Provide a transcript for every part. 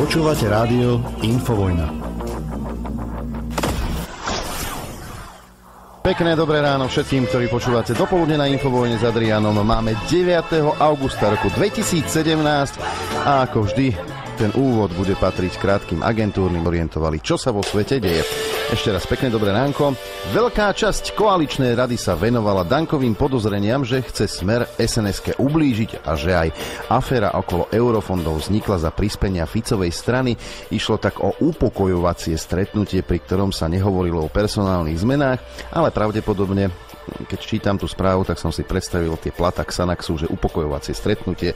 Počúvate rádio Infovojna. Pekné dobré ráno všetkým, ktorí počúvate dopoludne na Infovojne s Adrianom. Máme 9. augusta roku 2017 a ako vždy ten úvod bude patriť krátkym agentúrnym orientovali, čo sa vo svete deje. Ešte raz pekné dobré ránko. Veľká časť koaličnej rady sa venovala Dankovým podozreniam, že chce Smer SNS-ke ublížiť a že aj aféra okolo eurofondov vznikla za prispenia Ficovej strany. Išlo tak o upokojovacie stretnutie, pri ktorom sa nehovorilo o personálnych zmenách, ale pravdepodobne, keď čítam tú správu, tak som si predstavil tie plata Xanaxu, že upokojovacie stretnutie.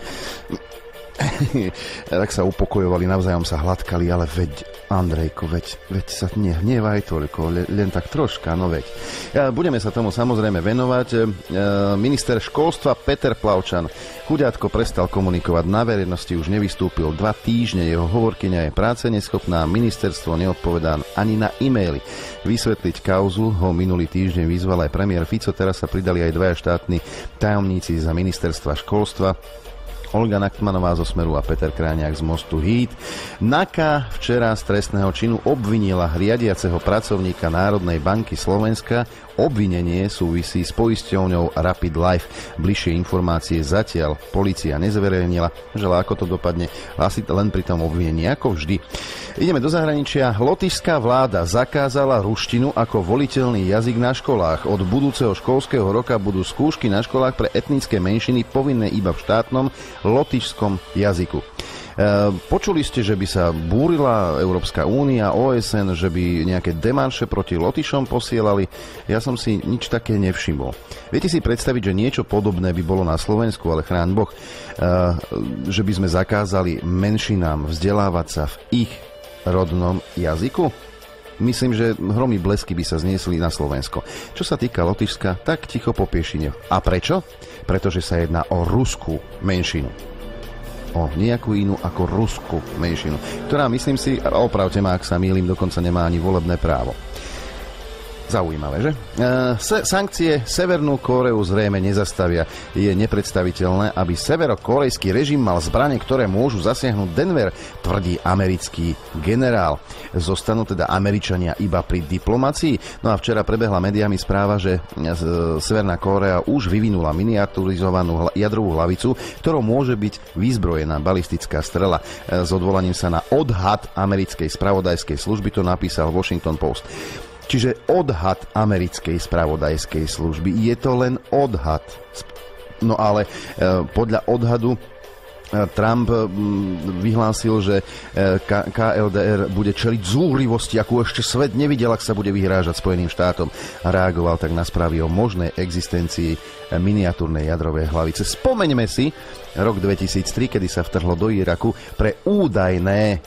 Tak sa upokojovali, navzájom sa hladkali, ale veď, Andrejko, veď sa nehnevaj toľko, len tak troška, no veď. Budeme sa tomu samozrejme venovať. Minister školstva Peter Plavčan, chuďátko, prestal komunikovať na verejnosti, už nevystúpil 2 týždne, jeho hovorkyňa je práce neschopná, ministerstvo neodpovedá ani na e-maily. Vysvetliť kauzu ho minulý týždeň vyzval aj premiér Fico, teraz sa pridali aj 2 štátni tajomníci za ministerstva školstva, Olga Nachtmanová zo Smeru a Peter Kráňák z Mostu Híd. NAKA včera z trestného činu obvinila riadiaceho pracovníka Národnej banky Slovenska. Obvinenie súvisí s poisťovňou Rapid Life. Bližšie informácie zatiaľ polícia nezverejnila, že ako to dopadne, asi len pri tom obvinení, ako vždy. Ideme do zahraničia. Lotyšská vláda zakázala ruštinu ako voliteľný jazyk na školách. Od budúceho školského roka budú skúšky na školách pre etnické menšiny povinné iba v štátnom lotyšskom jazyku. Počuli ste, že by sa búrila Európska únia, OSN, že by nejaké demarše proti Lotyšom posielali? Ja som si nič také nevšimol. Viete si predstaviť, že niečo podobné by bolo na Slovensku, ale chráň Boh, že by sme zakázali menšinám vzdelávať sa v ich rodnom jazyku? Myslím, že hromy blesky by sa zniesli na Slovensko. Čo sa týka Lotyšska, tak ticho po piešine. A prečo? Pretože sa jedná o ruskú menšinu. O nejakú inú ako ruskú menšinu, ktorá, myslím si, opravte ma, ak sa mýlim, dokonca nemá ani volebné právo. Zaujímavé, že? Sankcie Severnú Kóreu zrejme nezastavia. Je nepredstaviteľné, aby severokorejský režim mal zbrane, ktoré môžu zasiahnuť Denver, tvrdí americký generál. Zostanú teda Američania iba pri diplomácii? No a včera prebehla médiami správa, že Severná Kórea už vyvinula miniaturizovanú jadrovú hlavicu, ktorou môže byť vyzbrojená balistická strela. S odvolaním sa na odhad americkej spravodajskej služby to napísal Washington Post. Čiže odhad americkej spravodajskej služby. Je to len odhad. No ale podľa odhadu Trump vyhlásil, že KLDR bude čeliť zúrivosti, akú ešte svet nevidel, ak sa bude vyhrážať Spojeným štátom. A reagoval tak na správy o možnej existencii miniatúrnej jadrovej hlavice. Spomeňme si rok 2003, kedy sa vtrhlo do Iraku pre údajné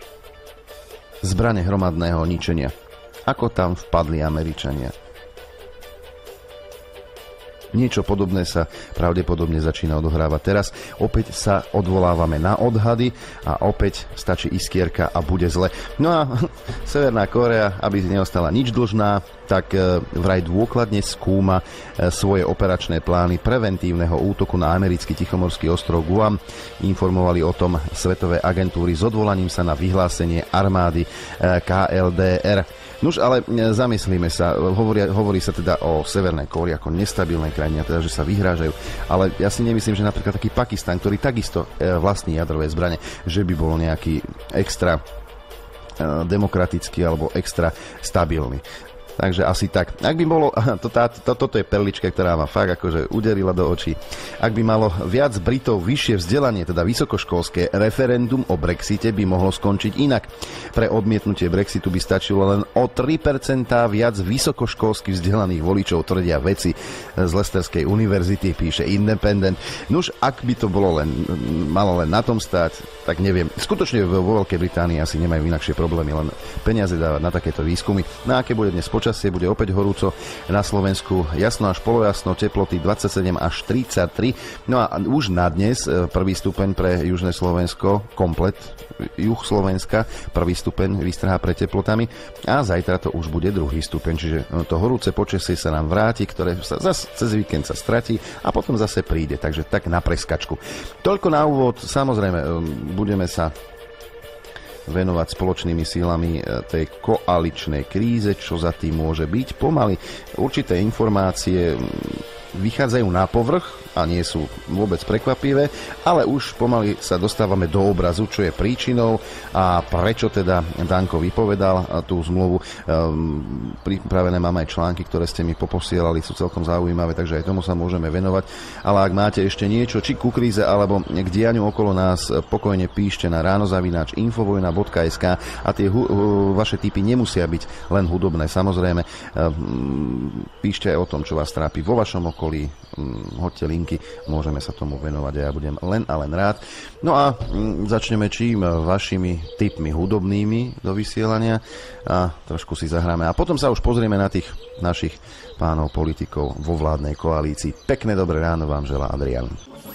zbrane hromadného ničenia. Ako tam vpadli Američania? Niečo podobné sa pravdepodobne začína odohrávať teraz. Opäť sa odvolávame na odhady a opäť stačí iskierka a bude zle. No a Severná Kórea, aby neostala nič dlžná, tak vraj dôkladne skúma svoje operačné plány preventívneho útoku na americký tichomorský ostrov Guam. Informovali o tom svetové agentúry s odvolaním sa na vyhlásenie armády KLDR. Nuž, ale zamyslíme sa, hovorí sa teda o Severnej Kórei ako nestabilnej krajine, teda, že sa vyhrážajú, ale ja si nemyslím, že napríklad taký Pakistan, ktorý takisto vlastní jadrové zbrane, že by bol nejaký extra demokratický alebo extra stabilný. Takže asi tak. Ak by bolo, toto je perlička, ktorá ma fakt akože uderila do očí. Ak by malo viac Britov vyššie vzdelanie, teda vysokoškolské, referendum o Brexite by mohlo skončiť inak. Pre odmietnutie Brexitu by stačilo len o 3% viac vysokoškolsky vzdelaných voličov, tvrdia vedci z Leicesterskej univerzity, píše Independent. Nuž, ak by to bolo malo len na tom stáť, tak neviem. Skutočne vo Veľkej Británii asi nemajú inakšie problémy, len peniaze dávať na takéto výskumy. Na aké bude dnes počasie, bude opäť horúco. Na Slovensku jasno až polojasno, teploty 27 až 33. No a už na dnes prvý stupeň pre južné Slovensko, komplet juh Slovenska, prvý stupeň vystrhá pre teplotami a zajtra to už bude druhý stupeň, čiže to horúce počasie sa nám vráti, ktoré sa zase cez víkend sa stratí a potom zase príde, takže tak na preskačku. Toľko na úvod, samozrejme budeme sa venovať spoločnými sílami tej koaličnej kríze, čo za tým môže byť. Pomaly určité informácie vychádzajú na povrch a nie sú vôbec prekvapivé, ale už pomaly sa dostávame do obrazu, čo je príčinou a prečo teda Danko vypovedal tú zmluvu. Pripravené mám aj články, ktoré ste mi poposielali, sú celkom zaujímavé, takže aj tomu sa môžeme venovať. Ale ak máte ešte niečo, či ku kríze, alebo k dianiu okolo nás, pokojne píšte na ráno@infovojna.sk a tie vaše tipy nemusia byť len hudobné. Samozrejme, píšte aj o tom, čo vás trápi vo vašom okolí, hoďte linky, môžeme sa tomu venovať a ja budem len a len rád. No a začneme čím? Vašimi tipmi hudobnými do vysielania a trošku si zahráme a potom sa už pozrieme na tých našich pánov politikov vo vládnej koalícii. Pekné dobré ráno vám želá Adrian.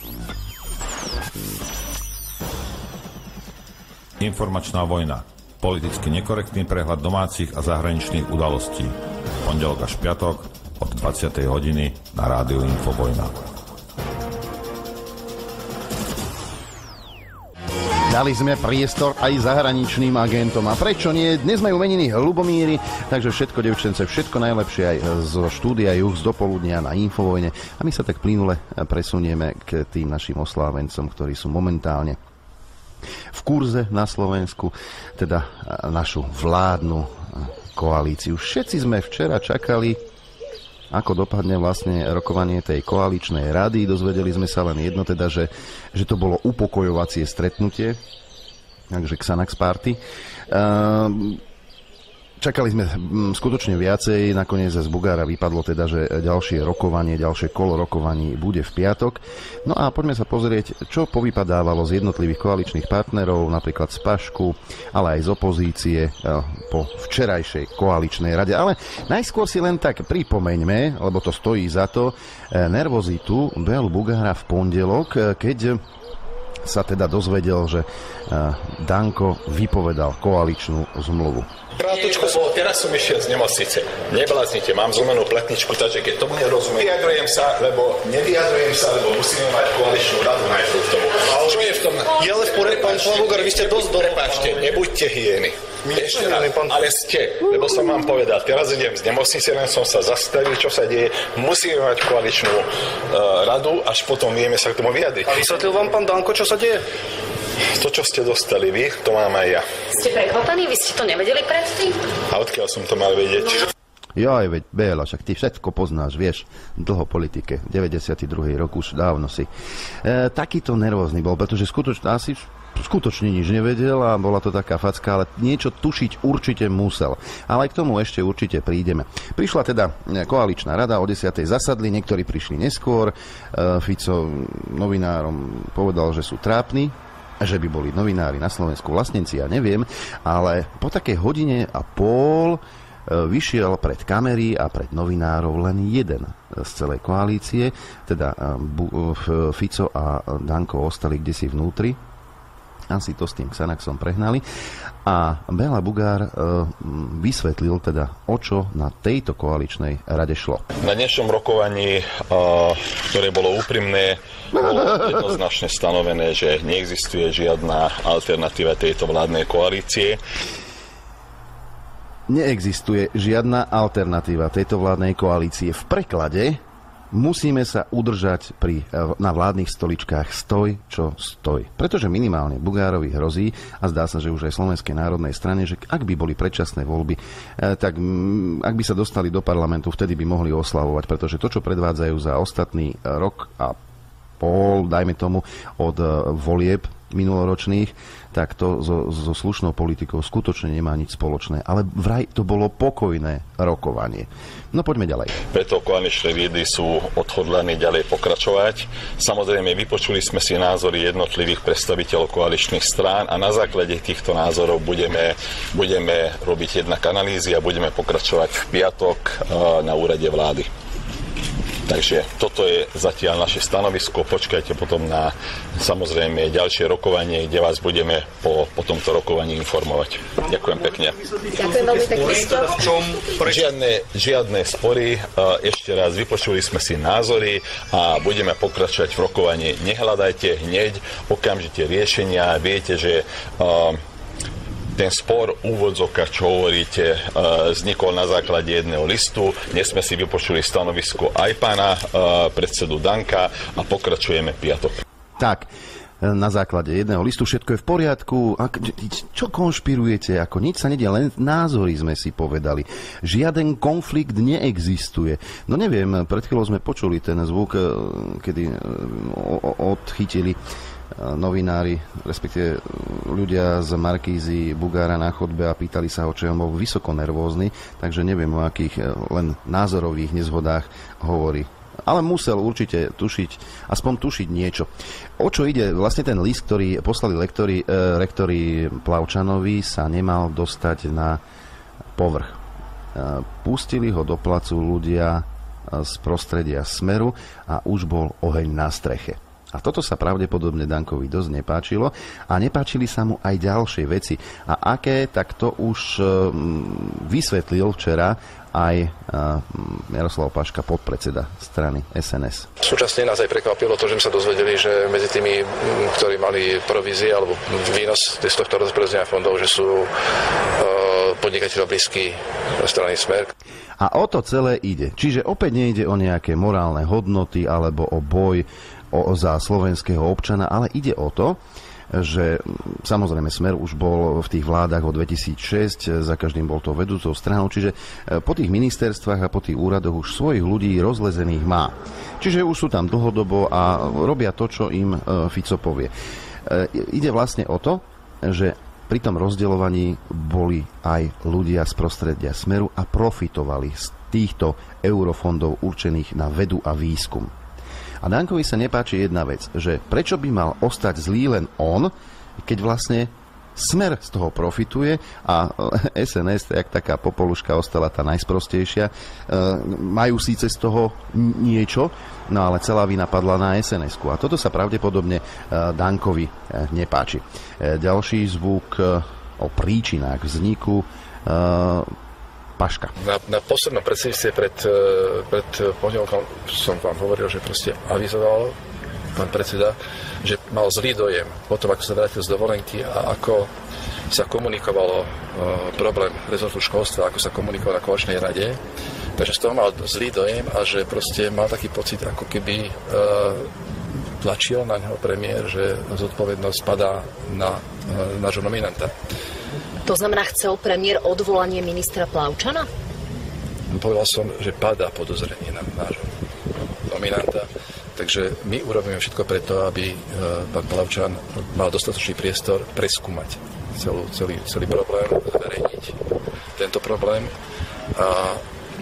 Informačná vojna. Politicky nekorektný prehľad domácich a zahraničných udalostí. Pondelok až piatok od 20. hodiny na rádiu Infovojna. Dali sme priestor aj zahraničným agentom. A prečo nie? Dnes majú meniny Ľubomíry, takže všetko, devčence, všetko najlepšie aj zo štúdia Juh z dopoludnia na Infovojne. A my sa tak plynule presunieme k tým našim oslávencom, ktorí sú momentálne v kurze na Slovensku, teda našu vládnu koalíciu. Všetci sme včera čakali, ako dopadne vlastne rokovanie tej koaličnej rady. Dozvedeli sme sa len jedno, teda, že to bolo upokojovacie stretnutie, takže Xanax Party. Čakali sme skutočne viacej, nakoniec z Bugára vypadlo teda, že ďalšie kolo rokovaní bude v piatok. No a poďme sa pozrieť, čo povypadávalo z jednotlivých koaličných partnerov, napríklad z Pašku, ale aj z opozície po včerajšej koaličnej rade. Ale najskôr si len tak pripomeňme, lebo to stojí za to, nervozitu Bélu Bugára v pondelok, keď sa teda dozvedel, že Danko vypovedal koaličnú zmluvu. Krátko, teraz som išiel z nemocnice. Nebláznite, mám zlomenú pletničku, takže keď tomu nerozumiem, nevyjadrujem sa, lebo musíme mať koaličnú radu najprv v tomu. Ale čo je v tom? Je ale v poriadku, pán Bugar, vy ste dosť Prepáčte, nebuďte hyény. Ešte raz, ale ste, lebo som vám povedal, teraz idem z nemocnice, len som sa zastavil, čo sa deje. Musíme mať koaličnú radu, až potom vieme sa k tomu vyjadriť. A vysvetlil vám pán Danko, čo sa deje? To, čo ste dostali vy, to mám aj ja. Ste prekvapaní? Vy ste to nevedeli predtým? A odkiaľ som to mal vedieť? Joj, veď Béla, však ty všetko poznáš, vieš, dlho politike, 92. rok, už dávno si. Takýto nervózny bol, pretože skutočne nič nevedel a bola to taká facka, ale niečo tušiť určite musel. Ale k tomu ešte určite prídeme. Prišla teda koaličná rada, o 10. zasadli, niektorí prišli neskôr. Fico novinárom povedal, že sú trápni, že by boli novinári na Slovensku vlastníci, ja neviem, ale po takej hodine a pol vyšiel pred kamery a pred novinárov len jeden z celej koalície, teda Fico a Danko ostali kdesi vnútri. Asi to s tým Xanaxom prehnali. A Béla Bugár vysvetlil teda, o čo na tejto koaličnej rade šlo. Na dnešnom rokovaní, ktoré bolo úprimné, bolo jednoznačne stanovené, že neexistuje žiadna alternatíva tejto vládnej koalície. Neexistuje žiadna alternatíva tejto vládnej koalície. V preklade musíme sa udržať na vládnych stoličkách stoj, čo stoj. Pretože minimálne Bugárovi hrozí, a zdá sa, že už aj Slovenskej národnej strane, že ak by boli predčasné voľby, tak ak by sa dostali do parlamentu, vtedy by mohli oslavovať, pretože to, čo predvádzajú za ostatný rok a pol, dajme tomu, od volieb minuloročných, tak to so slušnou politikou skutočne nemá nič spoločné. Ale vraj to bolo pokojné rokovanie. No poďme ďalej. Preto koaličné výdy sú odhodlaní ďalej pokračovať. Samozrejme, vypočuli sme si názory jednotlivých predstaviteľov koaličných strán a na základe týchto názorov budeme robiť jednak analýzy a budeme pokračovať v piatok na úrade vlády. Takže toto je zatiaľ naše stanovisko. Počkajte potom na samozrejme ďalšie rokovanie, kde vás budeme po tomto rokovaní informovať. Ďakujem pekne. Ďakujem veľmi pekne. Žiadne spory. Ešte raz vypočuli sme si názory a budeme pokračovať v rokovaní. Nehľadajte hneď okamžite riešenia. Viete, že Ten spor, úvodzovka, čo hovoríte, vznikol na základe jedného listu. Dnes sme si vypočuli stanovisko aj pána predsedu Danka a pokračujeme piatok. Tak, na základe jedného listu všetko je v poriadku. Čo konšpirujete? Ako nič sa nedie, len názory sme si povedali. Žiaden konflikt neexistuje. No neviem, pred chvíľou sme počuli ten zvuk, kedy odchytili novinári, respektíve ľudia z Markízy Bugára na chodbe a pýtali sa ho, čo on bol vysoko nervózny, takže neviem, o akých len názorových nezhodách hovorí. Ale musel určite aspoň tušiť niečo. O čo ide? Vlastne ten list, ktorý poslali rektori Plavčanovi, sa nemal dostať na povrch. Pustili ho do placu ľudia z prostredia Smeru a už bol oheň na streche. A toto sa pravdepodobne Dankovi dosť nepáčilo a nepáčili sa mu aj ďalšie veci. A aké, tak to už vysvetlil včera aj Jaroslav Paška, podpredseda strany SNS. Súčasne nás aj prekvapilo to, že sme sa dozvedeli, že medzi tými, ktorí mali provízie alebo výnos z tohto rozprezenia fondov, že sú podnikateľov blízky strany Smer. A o to celé ide. Čiže opäť nejde o nejaké morálne hodnoty alebo o boj za slovenského občana, ale ide o to, že samozrejme Smer už bol v tých vládach od 2006, za každým bol to vedúcou stranou, čiže po tých ministerstvách a po tých úradoch už svojich ľudí rozlezených má. Čiže už sú tam dlhodobo a robia to, čo im Fico povie. Ide vlastne o to, že pri tom rozdeľovaní boli aj ľudia z prostredia Smeru a profitovali z týchto eurofondov určených na vedu a výskum. A Dankovi sa nepáči jedna vec, že prečo by mal ostať zlý len on, keď vlastne Smer z toho profituje a SNS, jak taká popoluška, ostala tá najsprostejšia. Majú síce z toho niečo, no ale celá vina padla na SNS-ku. A toto sa pravdepodobne Dankovi nepáči. Ďalší zvuk o príčinách vzniku Paška. Na poslednom predsedníctve pred pondelkom som vám hovoril, že proste avizoval pán predseda, že mal zlý dojem potom, ako sa vrátil z dovolenky a ako sa komunikovalo problém rezortu školstva, ako sa komunikovalo na koaličnej rade. Takže z toho mal zlý dojem a že proste mal taký pocit, ako keby tlačil na neho premiér, že zodpovednosť padá na nášho nominanta. To znamená, chcel premiér odvolanie ministra Plavčana? Povedal som, že padá podozrenie na nášho nominanta. Takže my urobíme všetko preto, aby pán Plavčan mal dostatočný priestor preskúmať celý problém, zverejniť tento problém. A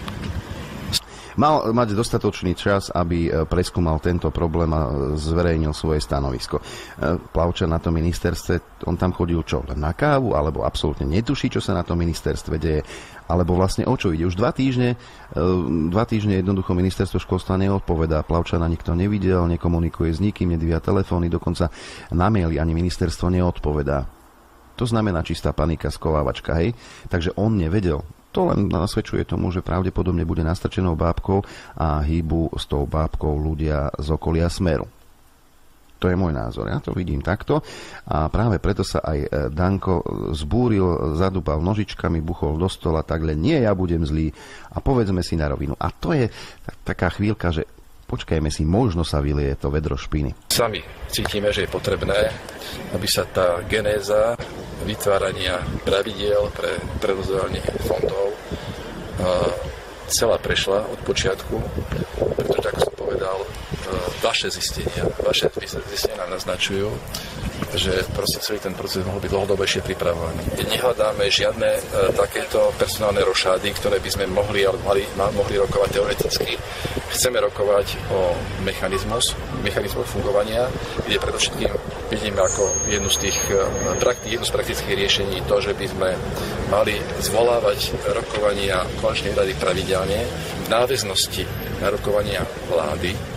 mal mať dostatočný čas, aby preskúmal tento problém a zverejnil svoje stanovisko. Plavčan na tom ministerstve, on tam chodil čo? Len na kávu? Alebo absolútne netuší, čo sa na tom ministerstve deje? Alebo vlastne o čo ide? Už 2 týždne jednoducho ministerstvo školstva neodpovedá. Plavčana nikto nevidel, nekomunikuje s nikým, nedvíja telefóny, dokonca na maily ani ministerstvo neodpovedá. To znamená čistá panika, skovávačka, hej? Takže on nevedel. To len nasvedčuje tomu, že pravdepodobne bude nastrčenou bábkou a hýbu s tou bábkou ľudia z okolia Smeru. To je môj názor, ja to vidím takto a práve preto sa aj Danko zbúril, zadúpal nožičkami, buchol do stola, takhle nie, ja budem zlý a povedzme si na rovinu. A to je taká chvíľka, že počkajme si, možno sa vylieje to vedro špiny. Sami cítime, že je potrebné, aby sa tá genéza vytvárania pravidiel pre prerozdeľovanie fondov celá prešla od počiatku, pretože, ako som povedal, vaše zistenia nám naznačujú, že proste celý ten proces mohol byť dlhodobejšie pripravovaný. Nehľadáme žiadne takéto personálne rošády, ktoré by sme mohli rokovať teoreticky. Chceme rokovať o mechanizmus fungovania, kde predovšetkým vidíme ako jednu z praktických riešení to, že by sme mali zvolávať rokovania koaličnej rady pravidelne v náväznosti na rokovania vlády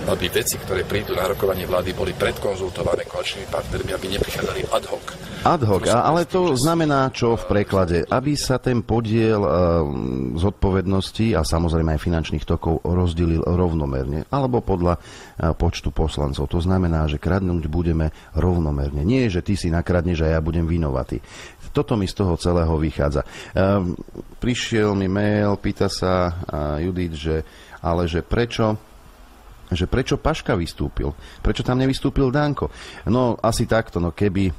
aby veci, ktoré prídu na rokovanie vlády, boli predkonzultované koaličnými partnermi, aby neprichádzali ad hoc. Ad hoc, ale to znamená čo v preklade? Aby sa ten podiel zodpovednosti a samozrejme aj finančných tokov rozdelil rovnomerne, alebo podľa počtu poslancov. To znamená, že kradnúť budeme rovnomerne. Nie, že ty si nakradneš a ja budem vinovatý. Toto mi z toho celého vychádza. Prišiel mi mail, pýta sa Judith, že prečo Paška vystúpil? Prečo tam nevystúpil Danko? No asi takto, no keby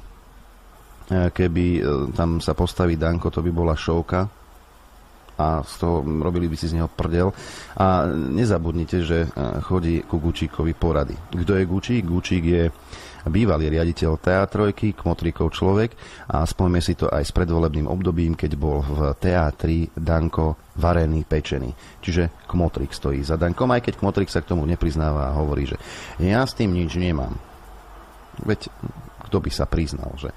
tam sa postaví Danko, to by bola šovka a z toho robili by si z neho prdel. A nezabudnite, že chodí ku Gučíkovi porady. Kto je Gučík? Gučík je bývalý riaditeľ Teatrojky, Kmotrikov človek a spojme si to aj s predvolebným obdobím, keď bol v teátri Danko varený, pečený. Čiže Kmotrik stojí za Dankom, aj keď Kmotrik sa k tomu nepriznáva a hovorí, že ja s tým nič nemám. Veď kto by sa priznal, že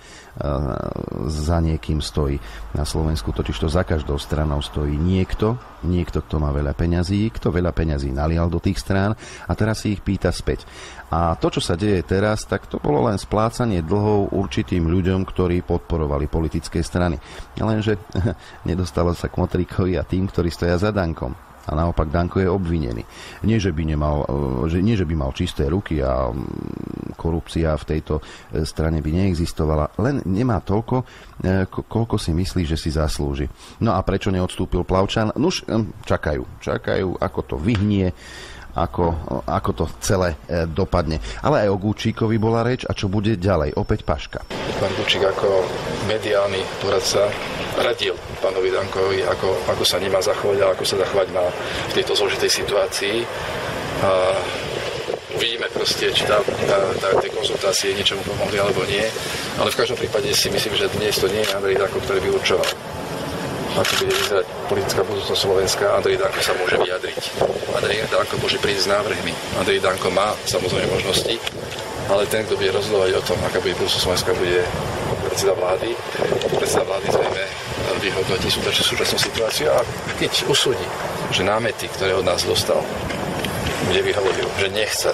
za niekým stojí na Slovensku, totiž to za každou stranou stojí niekto, kto má veľa peňazí, kto veľa peňazí nalial do tých strán a teraz si ich pýta späť. A to, čo sa deje teraz, tak to bolo len splácanie dlhov určitým ľuďom, ktorí podporovali politické strany. Lenže nedostalo sa k Motrikovi a tým, ktorí stoja za Dankom. A naopak Danko je obvinený. Nie, že by mal čisté ruky a korupcia v tejto strane by neexistovala, len nemá toľko, koľko si myslí, že si zaslúži. No a prečo neodstúpil Plavčan? Nuž, čakajú, ako to vyhnie, ako to celé dopadne. Ale aj o Gučíkovi bola reč a čo bude ďalej? Opäť Paška. Pán Gučík ako mediálny poradca radil pánovi Dankovi, ako sa nemá zachovať a ako sa zachovať má v tejto zložitej situácii. A uvidíme proste, či tie konzultácie niečomu pomohli alebo nie. Ale v každom prípade si myslím, že dnes to nie je Andrej Danko, ktorý by určoval, ako bude vyzerať politická budúcnosť Slovenska. Andrej Danko sa môže vyjadriť. Andrej Danko môže prísť s návrhmi. Andrej Danko má samozrejme možnosti, ale ten, kto bude rozhodovať o tom, aká bude budúcnosť Slovenska, bude predseda vlády. Predseda vlády zrejme vyhodnotí súčasnú situáciu a keď usúdi, že námety, ktoré od nás dostal, kde vyhovoril, že nechce,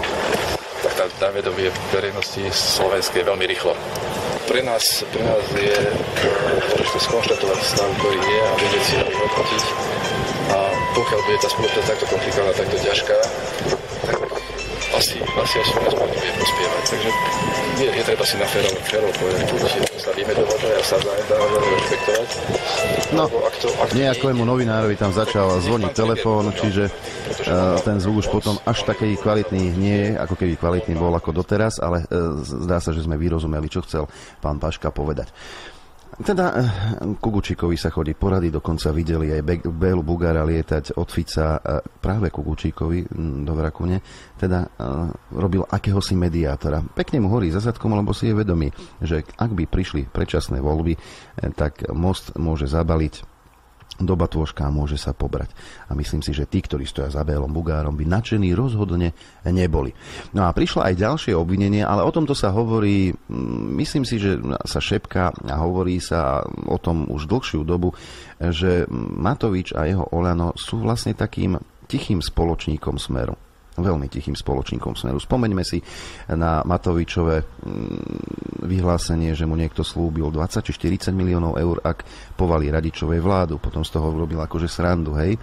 tak tá dáme do verejnosti slovenskej veľmi rýchlo. Pre nás je dôležité skonštatovať stav, ktorý je a vedieť si ho vyhodnotiť. A pokiaľ bude tá spoločnosť takto komplikovaná, takto ťažká, tak asi aj Slovensko nebude prospievať. Takže je treba si na férovo povedať, že sa vieme dohodnúť a sa dáme rešpektovať. No, nejakému novinárovi tam začal zvoniť telefón, čiže ten zvuk už potom až taký kvalitný nie je, ako keby kvalitný bol ako doteraz, ale zdá sa, že sme vyrozumeli, čo chcel pán Paška povedať. Teda ku Gučíkovi sa chodí porady, dokonca videli aj Bélu Bugára lietať od Fica práve ku Gučíkovi do Vrakune, teda robil akéhosi mediátora. Pekne mu horí za zadkom, lebo si je vedomý, že ak by prišli predčasné voľby, tak Most môže zabaliť do batôžka a môže sa pobrať. A myslím si, že tí, ktorí stoja za Bélom Bugárom, by nadšení rozhodne neboli. No a prišla aj ďalšie obvinenie, ale o tomto sa hovorí, myslím si, že sa šepká a hovorí sa o tom už dlhšiu dobu, že Matovič a jeho Oľano sú vlastne takým tichým spoločníkom Smeru. Veľmi tichým spoločníkom Smeru. Spomeňme si na Matovičové vyhlásenie, že mu niekto slúbil 20 či 40 miliónov eur, ak povalí Radičovej vládu. Potom z toho urobil akože srandu, hej.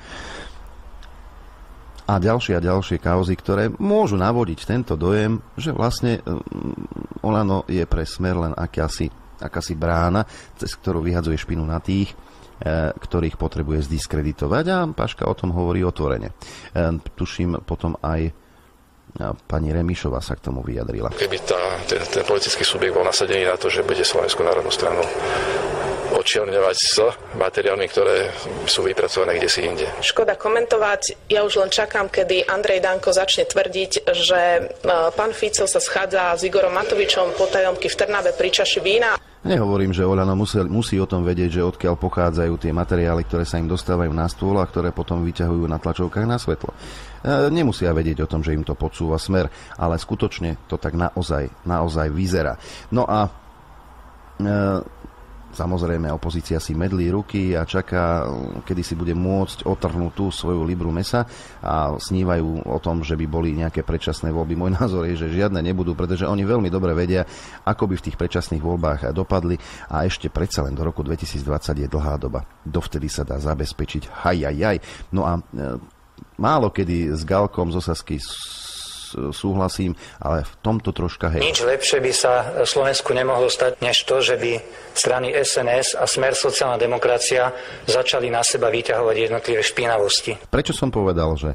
A ďalšie kauzy, ktoré môžu navodiť tento dojem, že vlastne Olano je pre Smer len akási brána, cez ktorú vyhadzuje špinu na tých, ktorých potrebuje zdiskreditovať, a Paška o tom hovorí otvorene. Tuším, potom aj pani Remišová sa k tomu vyjadrila. Keby ten politický subjekt bol nasadený na to, že bude Slovenskú národnú stranu očierňovať s materiálmi, ktoré sú vypracované kdesi inde. Škoda komentovať, ja už len čakám, kedy Andrej Danko začne tvrdiť, že pán Fico sa schádza s Igorom Matovičom po tajomky v Trnave pri čaši vína. Nehovorím, že Oľano musí o tom vedieť, že odkiaľ pochádzajú tie materiály, ktoré sa im dostávajú na stôl a ktoré potom vyťahujú na tlačovkách na svetlo. Nemusia vedieť o tom, že im to podsúva Smer, ale skutočne to tak naozaj vyzerá. No a Samozrejme, opozícia si medlí ruky a čaká, kedy si bude môcť otrhnúť tú svoju libru mesa a snívajú o tom, že by boli nejaké predčasné voľby. Môj názor je, že žiadne nebudú, pretože oni veľmi dobre vedia, ako by v tých predčasných voľbách dopadli a ešte predsa len do roku 2020 je dlhá doba. Dovtedy sa dá zabezpečiť No a málo kedy s Galkom z Osasky súhlasím, ale v tomto troška Nič lepšie by sa Slovensku nemohlo stať, než to, že by strany SNS a Smer sociálna demokracia začali na seba vyťahovať jednotlivé špinavosti. Prečo som povedal, že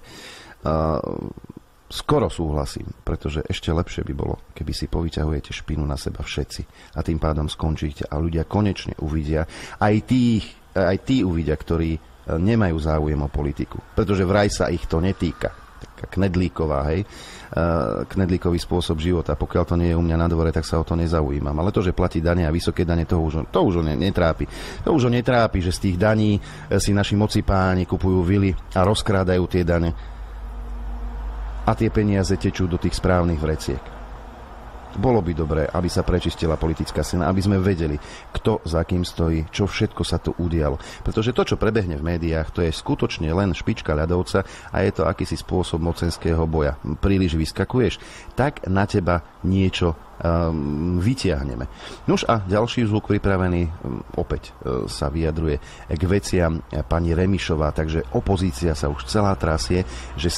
skoro súhlasím, pretože ešte lepšie by bolo, keby si povyťahujete špinu na seba všetci a tým pádom skončíte a ľudia konečne uvidia, aj tí uvidia, ktorí nemajú záujem o politiku, pretože vraj sa ich to netýka. Taká knedlíková, knedlíkový spôsob života. Pokiaľ to nie je u mňa na dvore, tak sa o to nezaujímam. Ale to, že platí dane a vysoké dane, to už ho netrápi. To už ho netrápi, že z tých daní si naši mocipáni kupujú vily a rozkrádajú tie dane. A tie peniaze tečú do tých správnych vreciek. Bolo by dobré, aby sa prečistila politická scéna, aby sme vedeli, kto za kým stojí, čo všetko sa tu udialo. Pretože to, čo prebehne v médiách, to je skutočne len špička ľadovca a je to akýsi spôsob mocenského boja. Príliš vyskakuješ, tak na teba niečo vytiahneme. Nuž a ďalší zvuk pripravený opäť sa vyjadruje k veciam pani Remišová, takže opozícia sa už celá trasie, že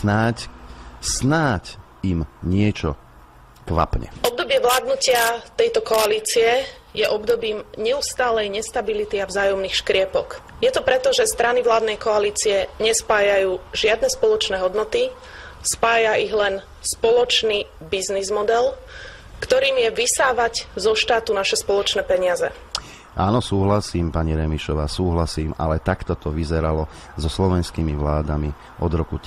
snáď im niečo kvapne. Obdobie vládnutia tejto koalície je obdobím neustálej nestability a vzájomných škriepok. Je to preto, že strany vládnej koalície nespájajú žiadne spoločné hodnoty, spája ich len spoločný biznis model, ktorým je vysávať zo štátu naše spoločné peniaze. Áno, súhlasím, pani Remišová, súhlasím, ale takto to vyzeralo so slovenskými vládami od roku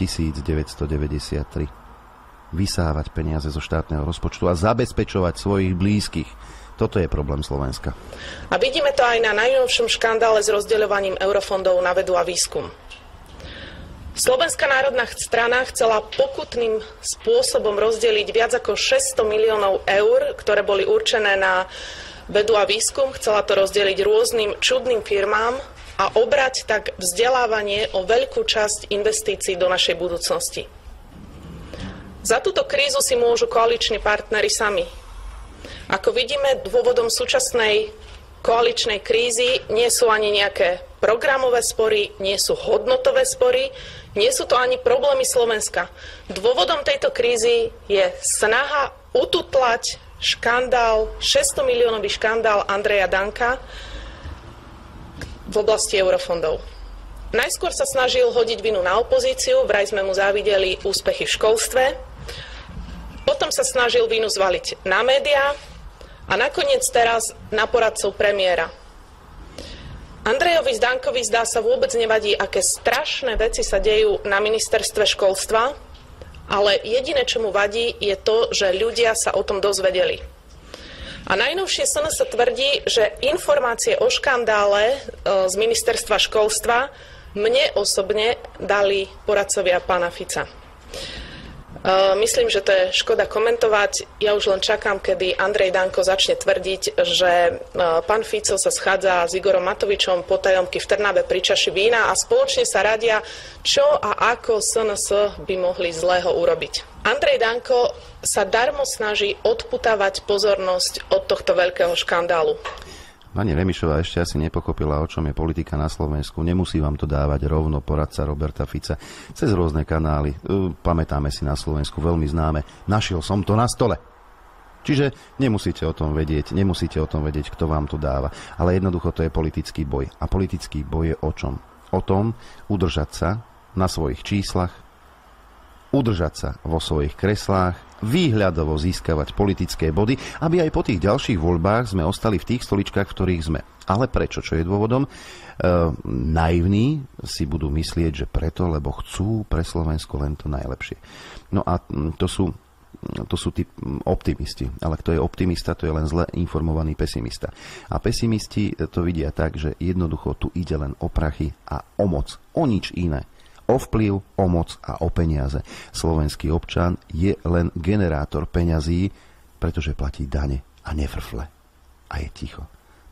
1993. Vysávať peniaze zo štátneho rozpočtu a zabezpečovať svojich blízkych. Toto je problém Slovenska. A vidíme to aj na najnovšom škandále s rozdeľovaním eurofondov na vedu a výskum. Slovenská národná strana chcela pokutným spôsobom rozdeliť viac ako 600 miliónov eur, ktoré boli určené na vedu a výskum. Chcela to rozdeliť rôznym čudným firmám a obrať tak vzdelávanie o veľkú časť investícií do našej budúcnosti. Za túto krízu si môžu koaliční partneri sami. Ako vidíme, dôvodom súčasnej koaličnej krízy nie sú ani nejaké programové spory, nie sú hodnotové spory, nie sú to ani problémy Slovenska. Dôvodom tejto krízy je snaha ututlať škandál, 600 miliónový škandál Andreja Danka v oblasti eurofondov. Najskôr sa snažil hodiť vinu na opozíciu, vraj sme mu závideli úspechy v školstve. Potom sa snažil vinu zvaliť na médiá a nakoniec teraz na poradcov premiéra. Andrejovi Dankovi zdá sa vôbec nevadí, aké strašné veci sa dejú na ministerstve školstva, ale jediné, čo mu vadí, je to, že ľudia sa o tom dozvedeli. A najnovšie SNS tvrdí, že informácie o škandále z ministerstva školstva mne osobne dali poradcovia pána Fica. Myslím, že to je škoda komentovať. Ja už len čakám, kedy Andrej Danko začne tvrdiť, že pán Fico sa schádza s Igorom Matovičom po tajomky v Trnave pri čaši vína a spoločne sa radia, čo a ako SNS by mohli zlého urobiť. Andrej Danko sa darmo snaží odputávať pozornosť od tohto veľkého škandálu. Pani Remišová ešte asi nepochopila, o čom je politika na Slovensku. Nemusí vám to dávať rovno poradca Roberta Fica cez rôzne kanály. Pamätáme si na Slovensku veľmi známe. Našiel som to na stole. Čiže nemusíte o tom vedieť, kto vám to dáva. Ale jednoducho to je politický boj. A politický boj je o čom? O tom udržať sa na svojich číslach, udržať sa vo svojich kreslách, výhľadovo získavať politické body, aby aj po tých ďalších voľbách sme ostali v tých stoličkách, v ktorých sme. Ale prečo? Čo je dôvodom? Naivní si budú myslieť, že preto, lebo chcú pre Slovensko len to najlepšie. No a to sú tí optimisti. Ale kto je optimista, to je len zle informovaný pesimista. A pesimisti to vidia tak, že jednoducho tu ide len o prachy a o moc. O nič iné. O vplyv, o moc a o peniaze. Slovenský občan je len generátor peňazí, pretože platí dane a nefrfle. A je ticho.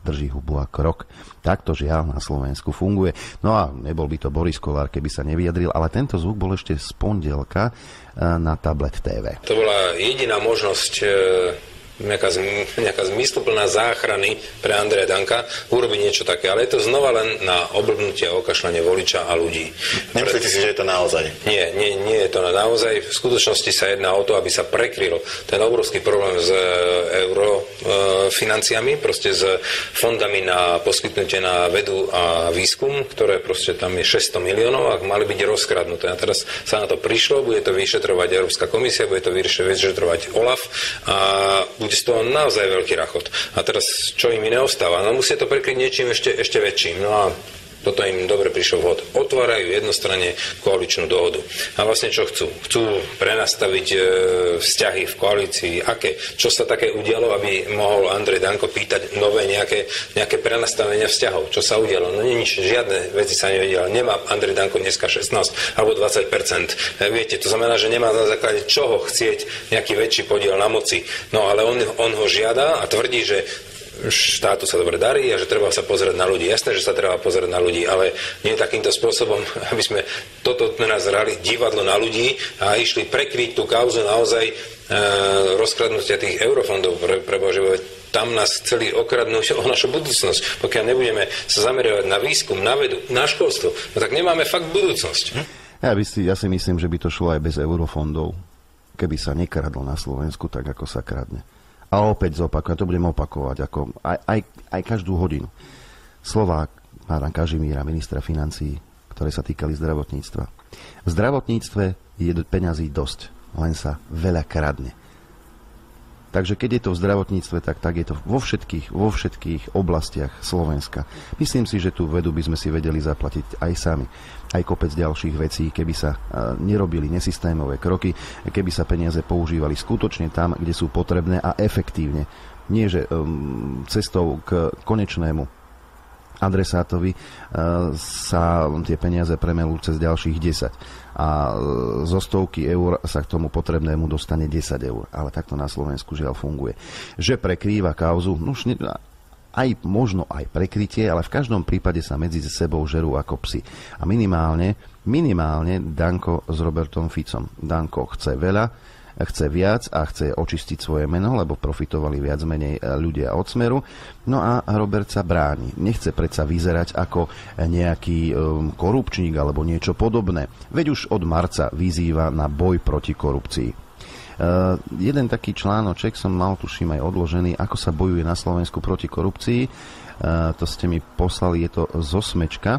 drží hubu a krok. Takto žiaľ na Slovensku funguje. No a nebol by to Boris Kollár, keby sa nevyjadril, ale tento zvuk bol ešte z pondelka na Tablet TV. To bola jediná možnosť nejaká zmysluplná záchrany pre Andreja Danka urobiť niečo také, ale je to znova len na oblbnutie a okašľanie voliča a ľudí. Nemyslíte si, že je to naozaj? Nie je to naozaj. V skutočnosti sa jedná o to, aby sa prekryl ten obrovský problém s eurofinanciami, proste s fondami na poskytnutie na vedu a výskum, ktoré proste tam je 600 miliónov a mali byť rozkradnuté. A teraz sa na to prišlo, bude to vyšetrovať Európska komisia, bude to vyšetrovať OLAF a bude z toho naozaj veľký rachot. A teraz, čo im neostáva? No musia to prekryť niečím ešte väčším. No a toto im dobre prišlo vhod. Otvárajú jednostranne koaličnú dohodu. A vlastne čo chcú? Chcú prenastaviť vzťahy v koalícii. Aké? Čo sa také udialo, aby mohol Andrej Danko pýtať nové nejaké prenastavenia vzťahov? Čo sa udialo? No nič, žiadne veci sa nevedelo. Nemá Andrej Danko dneska 16 alebo 20%. Viete, to znamená, že nemá na základe čoho chcieť nejaký väčší podiel na moci. No ale on ho žiada a tvrdí, že štátu sa dobre darí a že treba sa pozerať na ľudí. Jasné, že sa treba pozerať na ľudí, ale nie takýmto spôsobom, aby sme toto nás hrali divadlo na ľudí a išli prekryť tú kauzu naozaj rozkradnutia tých eurofondov pre Bože. Tam nás chceli okradnúť o našu budúcnosť. Pokiaľ nebudeme sa zameriavať na výskum, na vedu, na školstvo, no tak nemáme fakt budúcnosť. Ja si myslím, že by to šlo aj bez eurofondov, keby sa nekradlo na Slovensku tak, ako sa kradne. A opäť zopakujem, to budem opakovať, ako aj každú hodinu. Slová pána Kažimíra, ministra financií, ktoré sa týkali zdravotníctva. V zdravotníctve je peňazí dosť, len sa veľa kradne. Takže keď je to v zdravotníctve, tak je to vo všetkých oblastiach Slovenska. Myslím si, že tú vedu by sme si vedeli zaplatiť aj sami. Aj kopec ďalších vecí, keby sa nerobili nesystémové kroky, keby sa peniaze používali skutočne tam, kde sú potrebné a efektívne. Nie, že cestou k konečnému adresátovi sa tie peniaze premelú cez ďalších 10 a zo 100 eur sa k tomu potrebnému dostane 10 eur. Ale takto na Slovensku žiaľ funguje. Že prekrýva kauzu, možno aj prekrytie, ale v každom prípade sa medzi sebou žerú ako psi. A minimálne Danko s Robertom Ficom. Danko chce veľa, chce viac a chce očistiť svoje meno, lebo profitovali viac menej ľudia od Smeru. No a Robert sa bráni. Nechce predsa vyzerať ako nejaký korupčník alebo niečo podobné. Veď už od marca vyzýva na boj proti korupcii. Jeden taký článoček som mal, tuším, aj odložený, ako sa bojuje na Slovensku proti korupcii. To ste mi poslali, je to zo Smečka.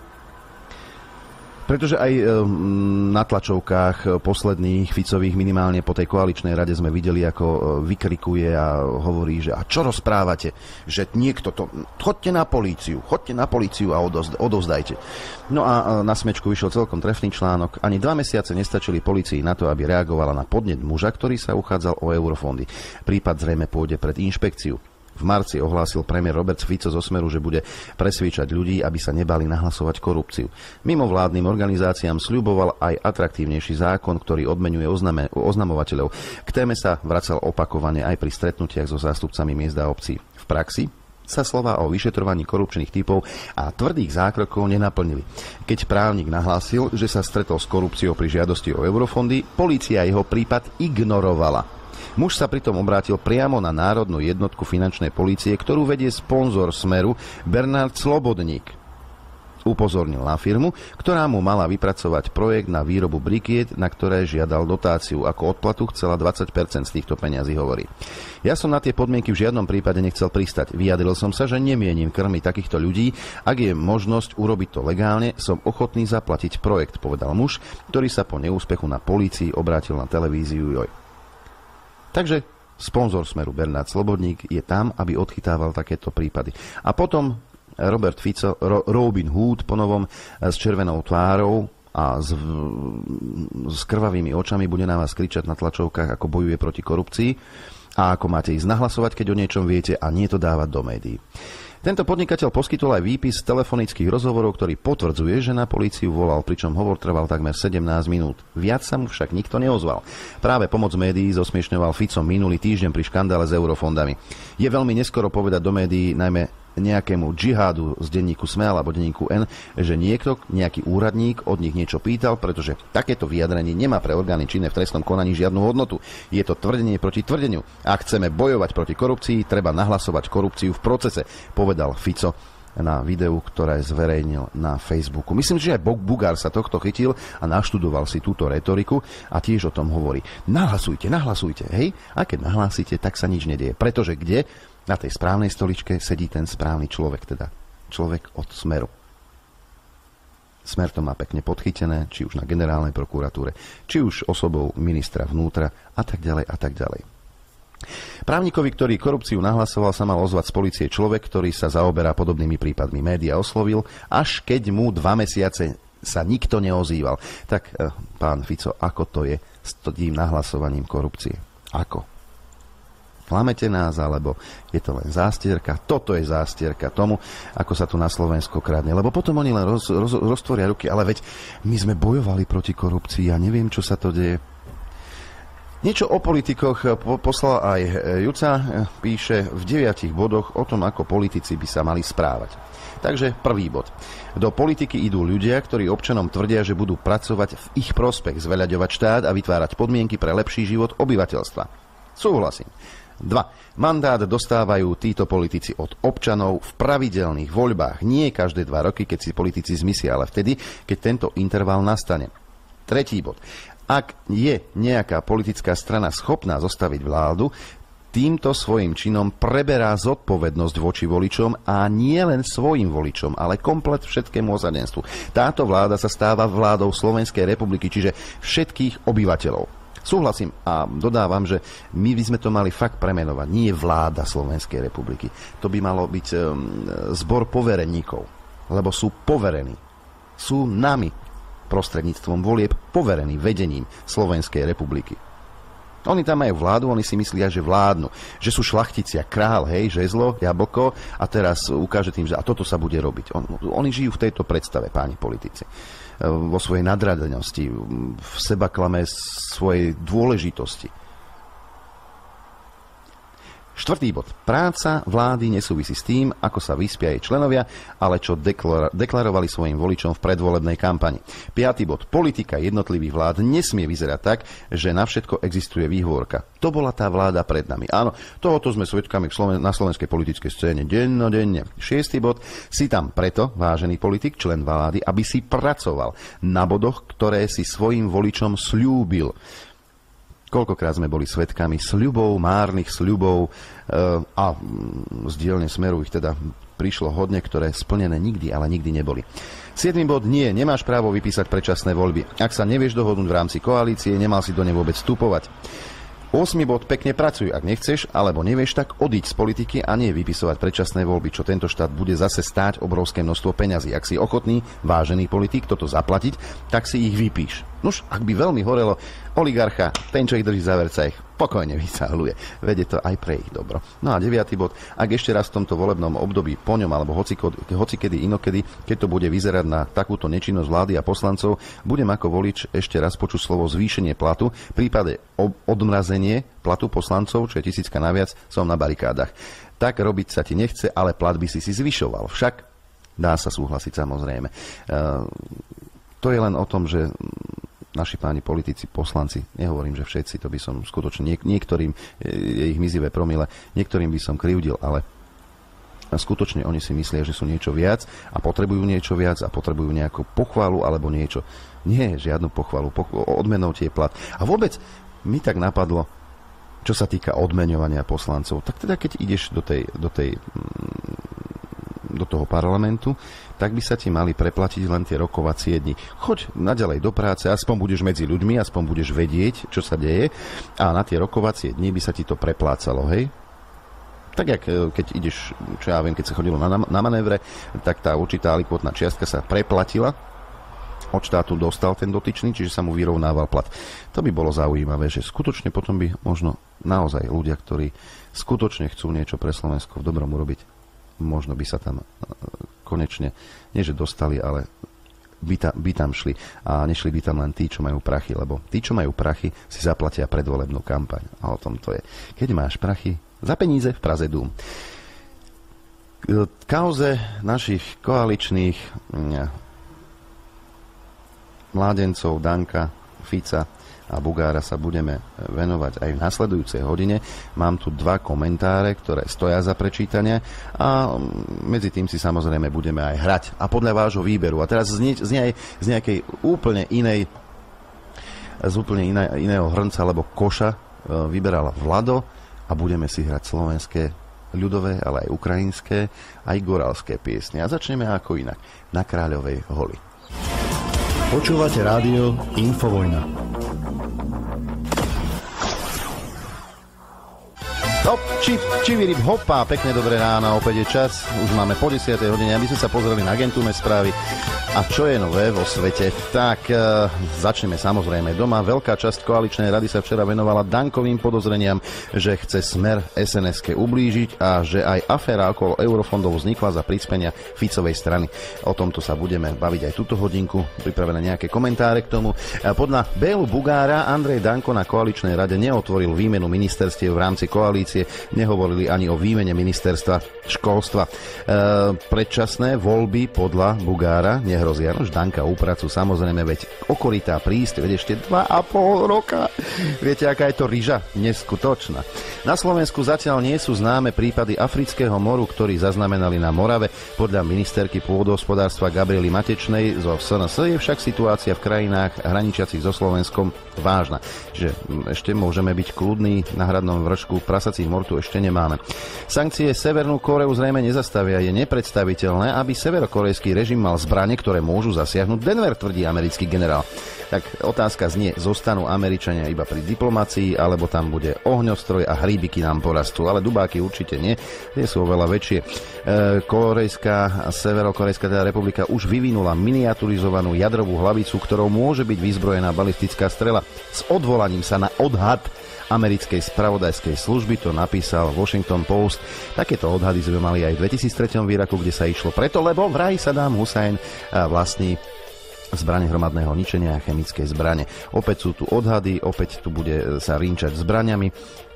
Pretože aj na tlačovkách posledných Ficových, minimálne po tej koaličnej rade sme videli, ako vykrikuje a hovorí, že a čo rozprávate, že niekto to... Chodte na políciu a odovzdajte. No a na Smečku vyšiel celkom trefný článok. Ani 2 mesiace nestačili polícii na to, aby reagovala na podnet muža, ktorý sa uchádzal o eurofondy. Prípad zrejme pôjde pred inšpekciu. V marci ohlásil premiér Robert Fico zo Smeru, že bude presviečať ľudí, aby sa nebali nahlasovať korupciu. Mimovládnym organizáciám sľuboval aj atraktívnejší zákon, ktorý odmeňuje oznamovateľov. K téme sa vracal opakovane aj pri stretnutiach so zástupcami miest a obcí. V praxi sa slová o vyšetrovaní korupčných typov a tvrdých zákrokov nenaplnili. Keď právnik nahlásil, že sa stretol s korupciou pri žiadosti o eurofondy, polícia jeho prípad ignorovala. Muž sa pritom obrátil priamo na Národnú jednotku finančnej polície, ktorú vedie sponzor Smeru Bernard Slobodník. Upozornil na firmu, ktorá mu mala vypracovať projekt na výrobu brikiet, na ktoré žiadal dotáciu. Ako odplatu chcela 20% z týchto peňazí, hovorí. Ja som na tie podmienky v žiadnom prípade nechcel pristať. Vyjadril som sa, že nemienim krmiť takýchto ľudí. Ak je možnosť urobiť to legálne, som ochotný zaplatiť projekt, povedal muž, ktorý sa po neúspechu na polícii obrátil na televíziu Joj. Takže sponzor Smeru Bernard Slobodník je tam, aby odchytával takéto prípady. A potom Robert Fico, Robin Hood ponovom, s červenou tvárou a s krvavými očami bude na vás kričať na tlačovkách, ako bojuje proti korupcii a ako máte ísť nahlasovať, keď o niečom viete, a nie to dávať do médií. Tento podnikateľ poskytol aj výpis telefonických rozhovorov, ktorý potvrdzuje, že na políciu volal, pričom hovor trval takmer 17 minút. Viac sa mu však nikto neozval. Práve pomoc médií zosmiešňoval Fico minulý týždeň pri škandále s eurofondami. Je veľmi neskoro povedať do médií, najmä nejakému džihádu z denníku SME alebo denníku N, že nejaký úradník od nich niečo pýtal, pretože takéto vyjadrenie nemá pre orgány činné v trestnom konaní žiadnu hodnotu. Je to tvrdenie proti tvrdeniu. Ak chceme bojovať proti korupcii, treba nahlasovať korupciu v procese, povedal Fico na videu, ktoré zverejnil na Facebooku. Myslím, že aj Bugár sa tohto chytil a naštudoval si túto retoriku a tiež o tom hovorí. Nahlasujte, hej? A keď nahlásite, tak sa nič nedieje. Pretože kde? Na tej správnej stoličke sedí ten správny človek, teda človek od Smeru. Smer to má pekne podchytené, či už na generálnej prokuratúre, či už osobou ministra vnútra a tak ďalej a tak ďalej. Právnikovi, ktorý korupciu nahlasoval, sa mal ozvať z polície človek, ktorý sa zaoberá podobnými prípadmi. Média oslovil, až keď mu 2 mesiace sa nikto neozýval. Tak, pán Fico, ako to je s tým nahlasovaním korupcie? Ako? Klamete nás, alebo je to len zástierka? Toto je zástierka tomu, ako sa tu na Slovensku kradne. Lebo potom oni len roztvoria ruky, ale veď my sme bojovali proti korupcii a neviem, čo sa to deje. Niečo o politikoch poslal aj Juca, píše v 9 bodoch o tom, ako politici by sa mali správať. Takže prvý bod. Do politiky idú ľudia, ktorí občanom tvrdia, že budú pracovať v ich prospech, zveľaďovať štát a vytvárať podmienky pre lepší život obyvateľstva. Súhlasím. 2. Mandát dostávajú títo politici od občanov v pravidelných voľbách. Nie každé 2 roky, keď si politici zmyslia, ale vtedy, keď tento interval nastane. Tretí bod. Ak je nejaká politická strana schopná zostaviť vládu, týmto svojim činom preberá zodpovednosť voči voličom a nie len svojim voličom, ale komplet všetkému osadenstvu. Táto vláda sa stáva vládou Slovenskej republiky, čiže všetkých obyvateľov. Súhlasím a dodávam, že my by sme to mali fakt premenovať. Nie vláda Slovenskej republiky. To by malo byť zbor povereníkov, lebo sú poverení. Sú nami prostredníctvom volieb poverení vedením Slovenskej republiky. Oni tam majú vládu, oni si myslia, že vládnu. Že sú šlachtici a král, hej, žezlo, jablko a teraz ukáže tým, že a toto sa bude robiť. Oni žijú v tejto predstave, páni politici. Vo svojej nadradenosti, v sebaklame svojej dôležitosti. 4. bod. Práca vlády nesúvisí s tým, ako sa vyspia jej členovia, ale čo deklarovali svojim voličom v predvolebnej kampani. 5. bod. Politika jednotlivých vlád nesmie vyzerať tak, že na všetko existuje výhovorka. To bola tá vláda pred nami. Áno, tohoto sme svedkami na slovenskej politickej scéne dennodenne. 6. bod. Si tam preto, vážený politik, člen vlády, aby si pracoval na bodoch, ktoré si svojim voličom sľúbil. Koľkokrát sme boli svedkami sľubov, márnych sľubov a z dielne Smeru ich teda prišlo hodne, ktoré splnené nikdy, ale nikdy neboli. 7. bod. Nie, nemáš právo vypísať predčasné voľby. Ak sa nevieš dohodnúť v rámci koalície, nemal si do nej vôbec vstupovať. 8. bod. Pekne pracuj, ak nechceš, alebo nevieš, tak odíď z politiky a nie vypisovať predčasné voľby, čo tento štát bude zase stáť obrovské množstvo peňazí. Ak si ochotný, vážený politik, toto zaplatiť, tak si ich vypíš. Nuž, ak by veľmi horelo, oligarcha, ten, čo ich drží za verca, ich pokojne vysáhluje. Vede to aj pre ich dobro. No a 9. bod. Ak ešte raz v tomto volebnom období po ňom, alebo hocikedy inokedy, keď to bude vyzerať na takúto nečinnosť vlády a poslancov, budem ako volič ešte raz počuť slovo zvýšenie platu, v prípade odmrazenie platu poslancov, čo je 1000 naviac, som na barikádach. Tak robiť sa ti nechce, ale plat by si zvyšoval. Však dá sa súhlasiť, samozrejme. To je len o tom, že naši páni politici, poslanci, nehovorím, že všetci, to by som skutočne, niektorým je ich mizivé promile, niektorým by som krivdil, ale skutočne oni si myslia, že sú niečo viac a potrebujú niečo viac a potrebujú nejakú pochvalu alebo niečo. Nie, žiadnu pochvalu, odmenou tie plat. A vôbec mi tak napadlo, čo sa týka odmeňovania poslancov, tak teda keď ideš do toho parlamentu, tak by sa ti mali preplatiť len tie rokovacie dni. Choď naďalej do práce, aspoň budeš medzi ľuďmi, aspoň budeš vedieť, čo sa deje a na tie rokovacie dni by sa ti to preplácalo, hej? Tak jak keď ideš, čo ja viem, keď sa chodilo na manévre, tak tá určitá alikvotná čiastka sa preplatila, od štátu dostal ten dotyčný, čiže sa mu vyrovnával plat. To by bolo zaujímavé, že skutočne potom by možno naozaj ľudia, ktorí skutočne chcú niečo pre Slovensko v dobrom urobiť, možno by sa tam konečne, nie že dostali, ale by tam šli. A nešli by tam len tí, čo majú prachy, lebo tí, čo majú prachy, si zaplatia predvolebnú kampaň. A o tom to je. Keď máš prachy, za peníze v Praze Dúm. kauze našich koaličných mládencov Danka, Fica a Bugára sa budeme venovať aj v nasledujúcej hodine. Mám tu 2 komentáre, ktoré stoja za prečítanie a medzi tým si samozrejme budeme aj hrať. A podľa vášho výberu. A teraz z nejakej úplne inej, z úplne iného hrnca alebo koša vyberala Vlado a budeme si hrať slovenské ľudové, ale aj ukrajinské, aj goralské piesne. A začneme ako inak. Na Kráľovej holi. Počúvate rádio Infovojna. Hop, čivirip, hopa, pekné dobré ráno, opäť je čas, už máme po 10. hodine, aby sme sa pozreli na agentúrne správy a čo je nové vo svete. Tak začneme samozrejme doma. Veľká časť koaličnej rady sa včera venovala Dankovým podozreniam, že chce Smer SNS-ke ublížiť a že aj aféra okolo eurofondov vznikla za prispenia Ficovej strany. O tomto sa budeme baviť aj túto hodinku, pripravené nejaké komentáre k tomu. Podľa Bélu Bugára Andrej Danko na koaličnej rade neotvoril výmenu ministerstiev v rámci koalície, nehovorili ani o výmene ministerstva školstva. Predčasné voľby podľa Bugára nehrozia. No, Danka upracu, samozrejme, veď okolitá prísť, veď ešte 2,5 roka. Viete, aká je to ryža? Neskutočná. Na Slovensku zatiaľ nie sú známe prípady afrického moru, ktorí zaznamenali na Morave. Podľa ministerky pôdohospodárstva Gabriely Matečnej zo SNS je však situácia v krajinách hraničiacich so Slovenskom vážna. Čiže ešte môžeme byť kľudní, na hradnom vršku prasacích mor tu ešte nemáme. Sankcie Severnú Kóreu zrejme nezastavia. Je nepredstaviteľné, aby severokorejský režim mal zbrane, ktoré môžu zasiahnuť Denver, tvrdí americký generál. Tak otázka znie, zostanú Američania iba pri diplomácii, alebo tam bude ohňostroj a hríbiky nám porastú, ale dubáky určite nie, tie sú oveľa väčšie. Severokorejská republika už vyvinula miniaturizovanú jadrovú hlavicu, ktorou môže byť vyzbrojená balistická strela. S odvolaním sa na odhad americkej spravodajskej služby, to napísal Washington Post. Takéto odhady sme mali aj v 2003 v Iraku, kde sa išlo preto, lebo vraj Saddam Hussein vlastní zbrane hromadného ničenia a chemické zbrane. Opäť sú tu odhady, opäť tu bude sa rinčať zbraňami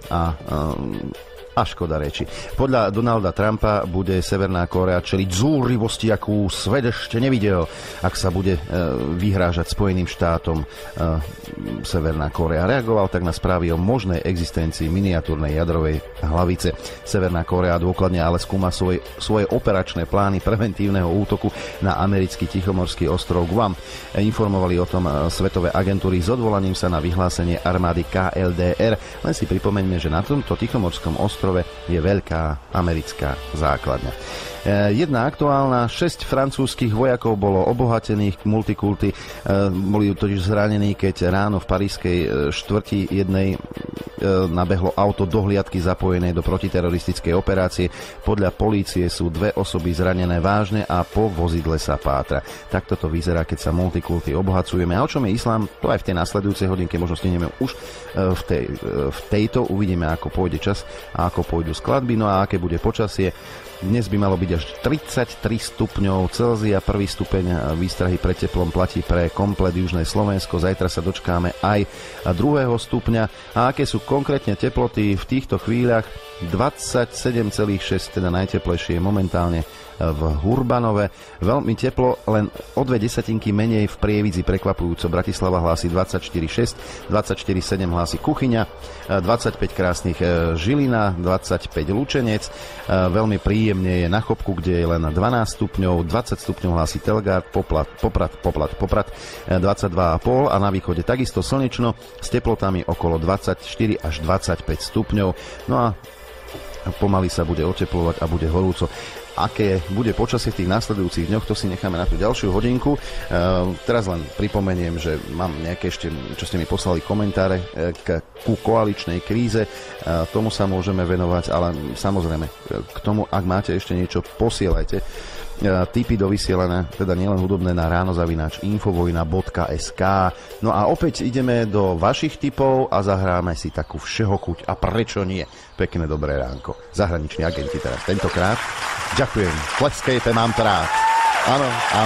a škoda reči. Podľa Donalda Trumpa bude Severná Kórea čeliť zúrivosti, akú svet ešte nevidel, ak sa bude vyhrážať Spojeným štátom Severná Kórea. Reagoval tak na správy o možnej existencii miniatúrnej jadrovej hlavice. Severná Kórea dôkladne ale skúma svoje operačné plány preventívneho útoku na americký tichomorský ostrov Guam. Informovali o tom svetové agentúry s odvolaním sa na vyhlásenie armády KLDR. Len si pripomeňme, že na tomto tichomorskom ostrove je veľká americká základňa. Jedna aktuálna, 6 francúzskych vojakov bolo obohatených multikulty, boli totiž zranení, keď ráno v parískej štvrti jednej nabehlo auto dohliadky zapojené do protiteroristickej operácie. Podľa polície sú 2 osoby zranené vážne a po vozidle sa pátra. Takto to vyzerá, keď sa multikulty obohacujeme. A o čom je islám, to aj v tej nasledujúcej hodinke možno stihneme už v tejto. Uvidíme, ako pôjde čas a ako pôjdu skladby, no a aké bude počasie. Dnes by malo byť až 33 stupňov Celzia, 1. stupeň výstrahy pred teplom platí pre komplet južné Slovensko, zajtra sa dočkáme aj 2. stupňa. A aké sú konkrétne teploty v týchto chvíľach? 27,6, teda najteplejšie je momentálne v Hurbanove. Veľmi teplo, len o 2 desatinky menej v Prievidzi, prekvapujúco. Bratislava hlási 24,6, 24,7 hlási Kuchyňa, 25 krásnych Žilina, 25 Lučenec. Veľmi príjemne je na Chopku, kde je len 12 stupňov, 20 stupňov hlási Telgard, Poprad, 22,5 a na východe takisto slnečno s teplotami okolo 24 až 25 stupňov. No a pomaly sa bude oteplovať a bude horúco. Aké bude počasie v tých nasledujúcich dňoch, to si necháme na tú ďalšiu hodinku. Teraz len pripomeniem, že mám nejaké ešte, čo ste mi poslali komentáre ku koaličnej kríze. Tomu sa môžeme venovať, ale samozrejme k tomu, ak máte ešte niečo, posielajte. Tipy do vysielania, teda nielen hudobné, na ráno@infovojna.sk. No a opäť ideme do vašich tipov a zahráme si takú všehochuť a prečo nie. Pekné dobré ránko. Zahraniční agenti teraz tentokrát. Ďakujem. Flexcape, mám to rád. Áno.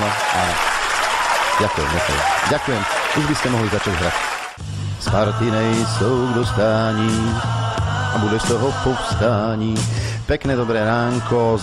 Ďakujem. Už by ste mohli začať hrať. Z party nejsou k dostání a bude z toho povstání. Pekné dobré ránko.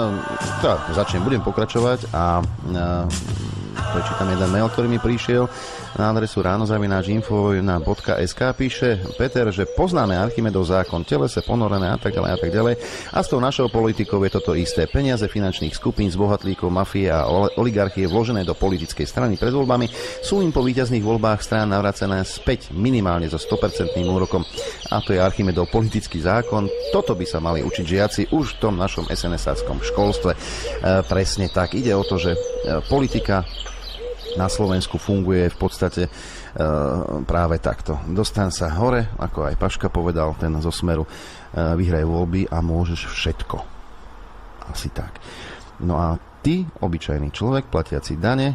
Budem pokračovať a prečítam jeden mail, ktorý mi prišiel na adresu ráno@infovojna.sk. Píše Peter, že poznáme Archimedov zákon, telese ponorené a tak ďalej. A s tou našou politikou je toto isté. Peniaze finančných skupín z bohatlíkov, mafie a oligarchie vložené do politickej strany pred voľbami sú im po víťazných voľbách strán navracené späť minimálne so 100% úrokom. A to je Archimedov politický zákon. Toto by sa mali učiť žiaci už v tom našom SNS-áckom školstve. Presne tak. Ide o to, že politika na Slovensku funguje v podstate práve takto. Dostan sa hore, ako aj Paška povedal, ten zo Smeru, vyhraj voľby a môžeš všetko. Asi tak. No a ty, obyčajný človek, platiaci dane,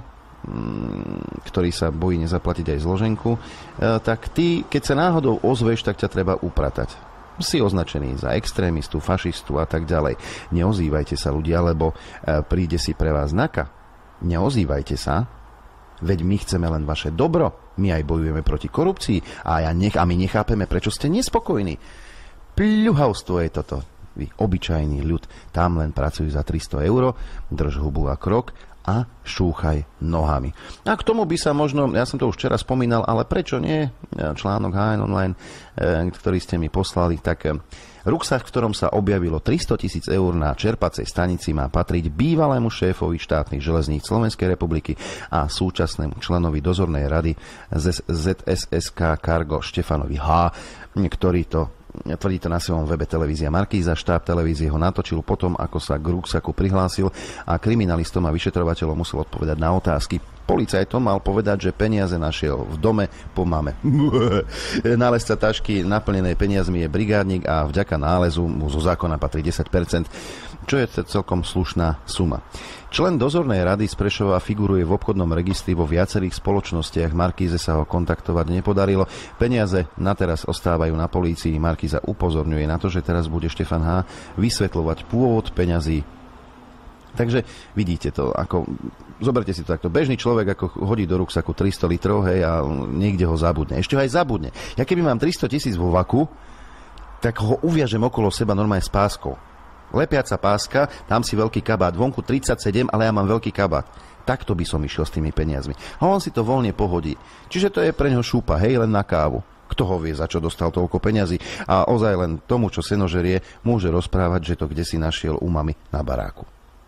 ktorý sa bojí nezaplatiť aj zloženku, tak ty, keď sa náhodou ozveš, tak ťa treba upratať. Si označený za extrémistu, fašistu a tak ďalej. Neozývajte sa ľudia, lebo príde si pre vás NAKA. Neozývajte sa, veď my chceme len vaše dobro. My aj bojujeme proti korupcii a my nechápeme, prečo ste nespokojní. Pľuhavstvo je toto. Vy, obyčajný ľud, tam len pracujú za 300 €, drž hubu a krok a šúchaj nohami. A k tomu by sa možno, ja som to už včera spomínal, ale prečo nie? Článok HN Online, ktorý ste mi poslali, tak ruksak, v ktorom sa objavilo 300 000 € na čerpacej stanici, má patriť bývalému šéfovi štátnych železníc Slovenskej republiky a súčasnému členovi dozornej rady ZSSK Cargo Štefanovi H., ktorý to tvrdí to na svojom webe televízia Markíza. Štáb televízie ho natočil potom, ako sa k ruksaku prihlásil a kriminalistom a vyšetrovateľom musel odpovedať na otázky. Policajtom mal povedať, že peniaze našiel v dome po mame. Nálezca tašky naplnenej peniazmi je brigádnik a vďaka nálezu mu zo zákona patrí 10%, čo je celkom slušná suma. Člen dozornej rady z Prešova figuruje v obchodnom registri vo viacerých spoločnostiach. Markíze sa ho kontaktovať nepodarilo. Peniaze nateraz ostávajú na polícii. Markíza upozorňuje na to, že teraz bude Štefan H. vysvetľovať pôvod peňazí. Takže vidíte to, ako zoberte si to takto. Bežný človek ako hodí do ruksaku 300 litrov, hej, a niekde ho zabudne. Ešte ho aj zabudne. Ja keby mám 300 000 vo vaku, tak ho uviažem okolo seba normálne s páskou. Lepiaca páska, dám si veľký kabát, vonku 37, ale ja mám veľký kabát. Takto by som išiel s tými peniazmi. A on si to voľne pohodí. Čiže to je pre ňo šúpa, hej, len na kávu. Kto ho vie, za čo dostal toľko peňazí? A ozaj len tomu, čo senožerie, môže rozprávať, že to kdesi našiel u mami na baráku.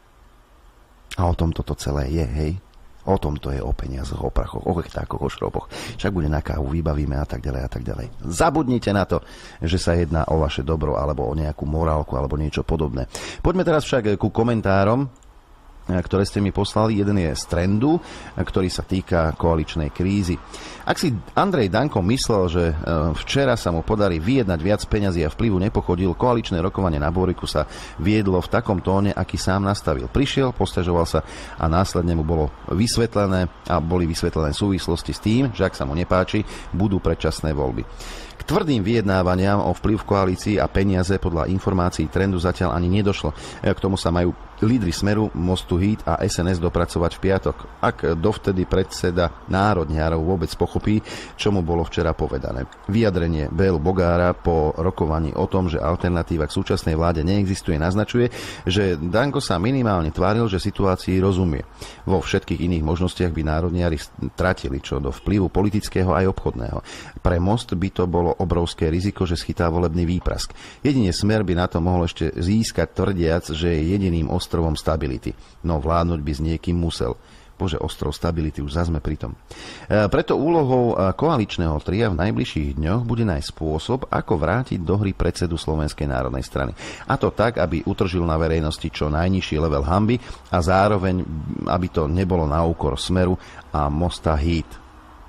A o tom toto celé je, hej? O tom to je, o peniazoch, o prachoch, o hechtákoch, o šroboch. Však bude na kávu, vybavíme a tak ďalej a tak ďalej. Zabudnite na to, že sa jedná o vaše dobro alebo o nejakú morálku alebo niečo podobné. Poďme teraz však ku komentárom, ktoré ste mi poslali. Jeden je z Trendu, ktorý sa týka koaličnej krízy. Ak si Andrej Danko myslel, že včera sa mu podarí vyjednať viac peňazí a vplyvu nepochodil, koaličné rokovanie na Boriku sa viedlo v takom tóne, aký sám nastavil. Prišiel, posťažoval sa a následne mu boli vysvetlené súvislosti s tým, že ak sa mu nepáči, budú predčasné voľby. K tvrdým vyjednávaniam o vplyv v koalícii a peniaze podľa informácií Trendu zatiaľ ani nedošlo. K tomu sa majú lídri Smeru, Mostu Híd a SNS dopracovať v piatok. Ak dovtedy predseda národňárov vôbec pochopí, čo mu bolo včera povedané. Vyjadrenie Bélu Bogára po rokovaní o tom, že alternatíva k súčasnej vláde neexistuje, naznačuje, že Danko sa minimálne tváril, že situácii rozumie. Vo všetkých iných možnostiach by národňári tratili čo do vplyvu politického aj obchodného. Pre Most by to bolo obrovské riziko, že schytá volebný výprask. Jedine Smer by na to mohol ešte získať, tvrdiac, že je jediným ostrovom stability. No vládnuť by s niekým musel. Bože, ostrov stability, už zazme pri tom. Preto úlohou koaličného tria v najbližších dňoch bude nájsť spôsob, ako vrátiť do hry predsedu Slovenskej národnej strany. A to tak, aby utržil na verejnosti čo najnižší level hanby a zároveň, aby to nebolo na úkor Smeru a Mosta Híd.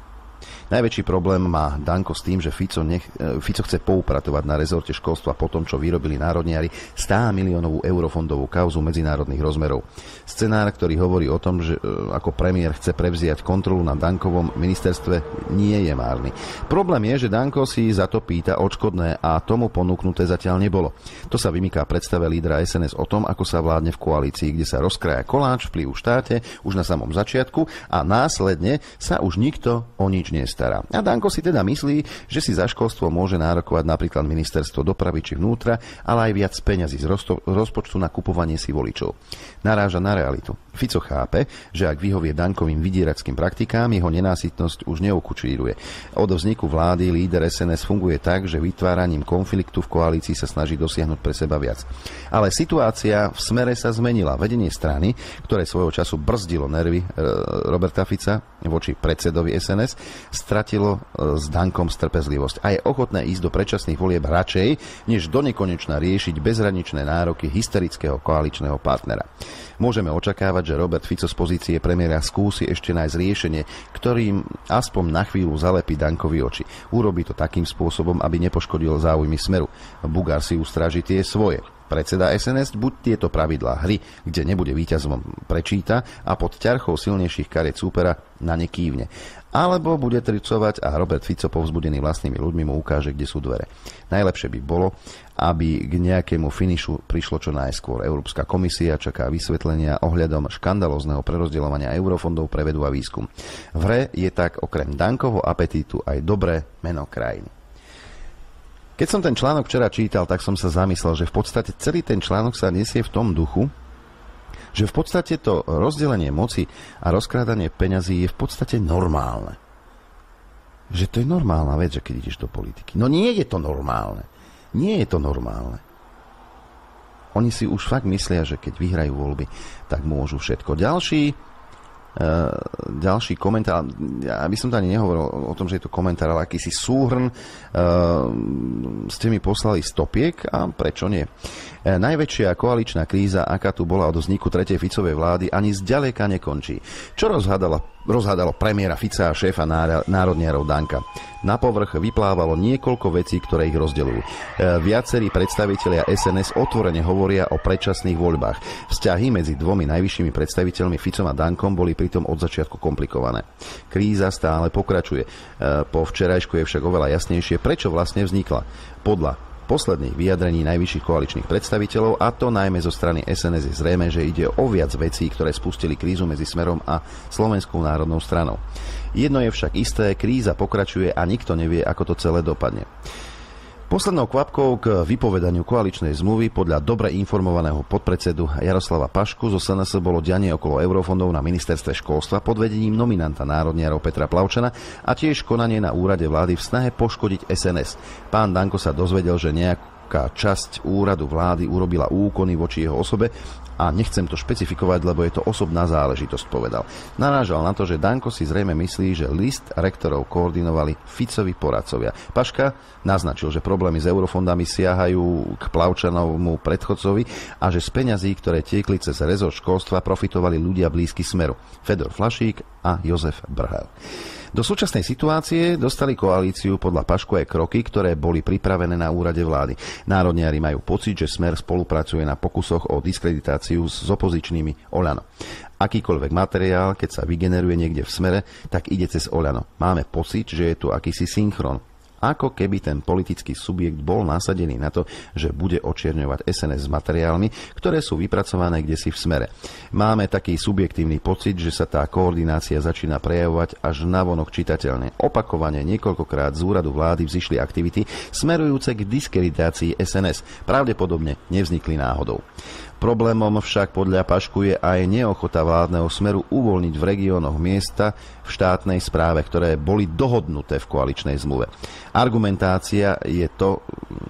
Najväčší problém má Danko s tým, že Fico chce poupratovať na rezorte školstva po tom, čo vyrobili národniari 100 miliónovú eurofondovú kauzu medzinárodných rozmerov. Scenár, ktorý hovorí o tom, že ako premiér chce prevziať kontrolu na Dankovom ministerstve, nie je márny. Problém je, že Danko si za to pýta odškodné a tomu ponúknuté zatiaľ nebolo. To sa vymyká predstave lídra SNS o tom, ako sa vládne v koalícii, kde sa rozkrája koláč vplyvu v štáte už na samom začiatku a následne sa už nikto o nič nestará. stará. A Danko si teda myslí, že si za školstvo môže nárokovať napríklad ministerstvo dopravy či vnútra, ale aj viac peňazí z rozpočtu na kupovanie si voličov. Naráža na realitu. Fico chápe, že ak vyhovie Dankovým vydieračským praktikám, jeho nenásytnosť už neukučíruje. Od vzniku vlády líder SNS funguje tak, že vytváraním konfliktu v koalícii sa snaží dosiahnuť pre seba viac. Ale situácia v Smere sa zmenila. Vedenie strany, ktoré svojho času brzdilo nervy Roberta Fica voči predsedovi SNS, stratilo s Dankom trpezlivosť a je ochotné ísť do predčasných volieb radšej, než donekonečna riešiť bezhraničné nároky hysterického koaličného partnera. Môžeme očakávať, že Robert Fico z pozície premiéra skúsi ešte nájsť riešenie, ktorým aspoň na chvíľu zalepí Dankovi oči. Urobí to takým spôsobom, aby nepoškodil záujmy Smeru. Bugár si ustráži tie svoje. Predseda SNS buď tieto pravidlá hry, kde nebude víťazom, prečíta a pod ťarchou silnejších kariet súpera na ne kývne. Alebo bude tricovať a Robert Fico povzbudený vlastnými ľuďmi mu ukáže, kde sú dvere. Najlepšie by bolo, aby k nejakému finišu prišlo čo najskôr. Európska komisia čaká vysvetlenia ohľadom škandalózneho prerozdeľovania eurofondov pre vedu a výskum. V hre je tak okrem Dankovho apetítu aj dobré meno krajiny. Keď som ten článok včera čítal, tak som sa zamyslel, že v podstate celý ten článok sa nesie v tom duchu, že v podstate to rozdelenie moci a rozkrádanie peňazí je v podstate normálne. Že to je normálna vec, že keď ideš do politiky. No nie je to normálne. Nie je to normálne. Oni si už fakt myslia, že keď vyhrajú voľby, tak môžu všetko. Ďalší komentár, ja by som to ani nehovoril o tom, že je to komentár, ale akýsi súhrn ste mi poslali stopiek a prečo nie. Najväčšia koaličná kríza, aká tu bola od vzniku tretej Ficovej vlády, ani zďaleka nekončí. Čo rozhádalo premiéra Fica a šéfa národniarov Danka? Na povrch vyplávalo niekoľko vecí, ktoré ich rozdeľujú. Viacerí predstavitelia SNS otvorene hovoria o predčasných voľbách. Vzťahy medzi dvomi najvyššími predstaviteľmi Ficom a Dankom boli pritom od začiatku komplikované. Kríza stále pokračuje. Po včerajšku je však oveľa jasnejšie, prečo vlastne vznikla. Podľa posledných vyjadrení najvyšších koaličných predstaviteľov, a to najmä zo strany SNS, je zrejme, že ide o viac vecí, ktoré spustili krízu medzi Smerom a Slovenskou národnou stranou. Jedno je však isté, kríza pokračuje a nikto nevie, ako to celé dopadne. Poslednou kvapkou k vypovedaniu koaličnej zmluvy podľa dobre informovaného podpredsedu Jaroslava Pašku zo SNS bolo dianie okolo eurofondov na ministerstve školstva pod vedením nominanta národniarov Petra Plavčana a tiež konanie na úrade vlády v snahe poškodiť SNS. Pán Danko sa dozvedel, že nejaká časť úradu vlády urobila úkony voči jeho osobe a nechcem to špecifikovať, lebo je to osobná záležitosť, povedal. Narážal na to, že Danko si zrejme myslí, že list rektorov koordinovali Ficovi poradcovia. Paška naznačil, že problémy s eurofondami siahajú k Plavčanovmu predchodcovi a že z peňazí, ktoré tiekli cez rezort školstva, profitovali ľudia blízky Smeru. Fedor Flašík a Jozef Brhel. Do súčasnej situácie dostali koalíciu podľa Pašku aj kroky, ktoré boli pripravené na úrade vlády. Národniari majú pocit, že Smer spolupracuje na pokusoch o diskreditáciu s opozičnými Oľano. Akýkoľvek materiál, keď sa vygeneruje niekde v Smere, tak ide cez Oľano. Máme pocit, že je tu akýsi synchron. Ako keby ten politický subjekt bol nasadený na to, že bude očierňovať SNS s materiálmi, ktoré sú vypracované kdesi v Smere. Máme taký subjektívny pocit, že sa tá koordinácia začína prejavovať až navonok čitateľne. Opakovane niekoľkokrát z úradu vlády vzišli aktivity smerujúce k diskreditácii SNS. Pravdepodobne nevznikli náhodou. Problémom však podľa Pašku je aj neochota vládneho Smeru uvoľniť v regiónoch miesta v štátnej správe, ktoré boli dohodnuté v koaličnej zmluve. Argumentácia je to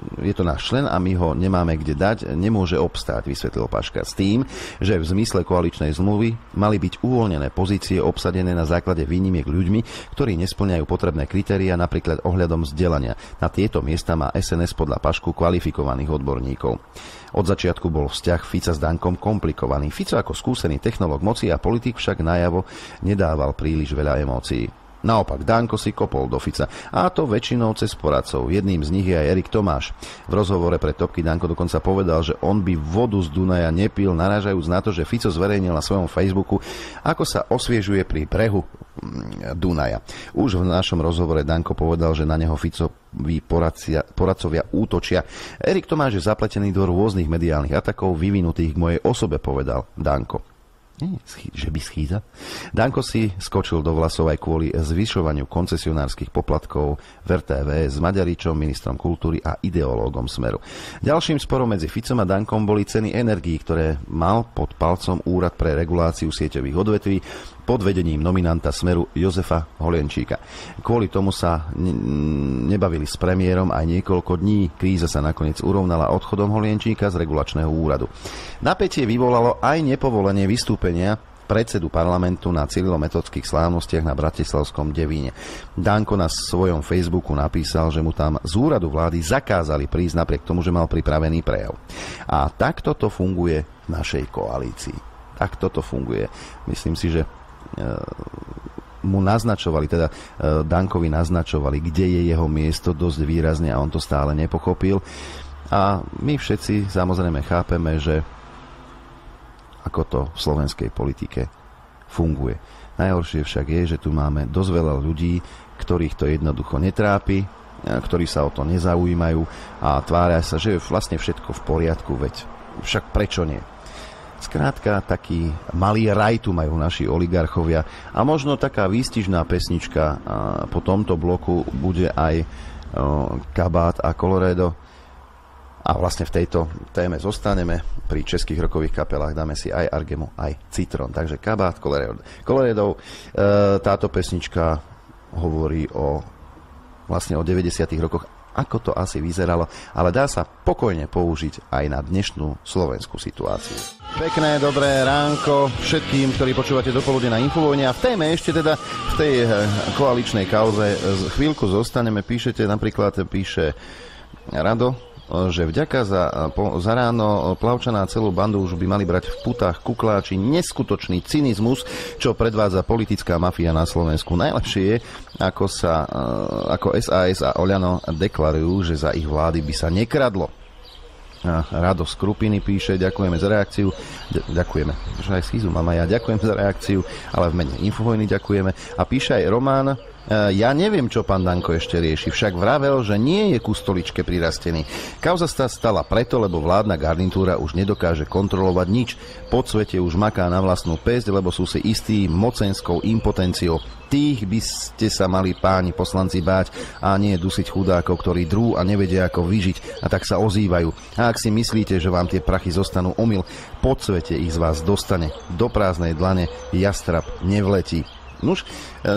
náš člen a my ho nemáme kde dať, nemôže obstáť, vysvetlil Paška, s tým, že v zmysle koaličnej zmluvy mali byť uvoľnené pozície obsadené na základe výnimiek ľuďmi, ktorí nesplňajú potrebné kritériá, napríklad ohľadom vzdelania. Na tieto miesta má SNS podľa Pašku kvalifikovaných odborníkov. Od začiatku bol vzťah Fica s Dankom komplikovaný. Fico ako skúsený technológ moci a politik však najavo nedával príliš veľa emócií. Naopak, Danko si kopol do Fica, a to väčšinou cez poradcov. Jedným z nich je aj Erik Tomáš. V rozhovore pre Topky Danko dokonca povedal, že on by vodu z Dunaja nepil, narážajúc na to, že Fico zverejnil na svojom Facebooku, ako sa osviežuje pri brehu Dunaja. Už v našom rozhovore Danko povedal, že na neho Ficovi poradcovia útočia. Erik Tomáš je zapletený do rôznych mediálnych atakov vyvinutých k mojej osobe, povedal Danko. Že by schýza. Danko si skočil do vlasov aj kvôli zvyšovaniu koncesionárskych poplatkov v RTVS s Maďaričom, ministrom kultúry a ideológom Smeru. Ďalším sporom medzi Ficom a Dankom boli ceny energií, ktoré mal pod palcom Úrad pre reguláciu sieťových odvetví pod vedením nominanta Smeru Jozefa Holienčíka. Kvôli tomu sa nebavili s premiérom aj niekoľko dní. Kríza sa nakoniec urovnala odchodom Holienčíka z regulačného úradu. Napätie vyvolalo aj nepovolenie vystúpenia predsedu parlamentu na cyrilometodských slávnostiach na Bratislavskom Devíne. Danko na svojom Facebooku napísal, že mu tam z úradu vlády zakázali prísť napriek tomu, že mal pripravený prejav. A takto to funguje v našej koalícii. Takto to funguje. Myslím si, že mu naznačovali, teda Dankovi naznačovali, kde je jeho miesto dosť výrazne a on to stále nepochopil. A my všetci samozrejme chápeme, že ako to v slovenskej politike funguje. Najhoršie však je, že tu máme dosť veľa ľudí, ktorých to jednoducho netrápi, ktorí sa o to nezaujímajú a tvária sa, že je vlastne všetko v poriadku, veď však prečo nie? Skrátka, taký malý raj tu majú naši oligarchovia a možno taká výstižná pesnička po tomto bloku bude aj Kabát a Coloredo. A vlastne v tejto téme zostaneme. Pri českých rockových kapelách dáme si aj Argemu, aj Citron. Takže Kabát, Coloredo. Táto pesnička hovorí vlastne o 90. rokoch, ako to asi vyzeralo, ale dá sa pokojne použiť aj na dnešnú slovenskú situáciu. Pekné, dobré ránko všetkým, ktorí počúvate Dopoludne na Infovojne a v téme ešte teda v tej koaličnej kauze chvíľku zostaneme. Píše Rado, že vďaka za ráno Plavčana a celú bandu už by mali brať v putách kukláči neskutočný cynizmus, čo predvádza politická mafia na Slovensku. Najlepšie je, ako SAS a Oľano deklarujú, že za ich vlády by sa nekradlo. Rado z Krupiny píše, ďakujeme za reakciu. Ďakujeme, že aj schizu mám aj ja. Ďakujem za reakciu, ale v mene Infovojny ďakujeme. A píše aj Román, ja neviem, čo pán Danko ešte rieši, však vravel, že nie je ku stoličke prirastený. Kauza sa stala preto, lebo vládna garnitúra už nedokáže kontrolovať nič. Podsvete už maká na vlastnú päsť, lebo sú si istí mocenskou impotenciou. Tých by ste sa mali páni poslanci báť a nie dusiť chudákov, ktorí drú a nevedia ako vyžiť a tak sa ozývajú. A ak si myslíte, že vám tie prachy zostanú omyl, podsvete ich z vás dostane. Do prázdnej dlane jastrab nevletí. Nuž,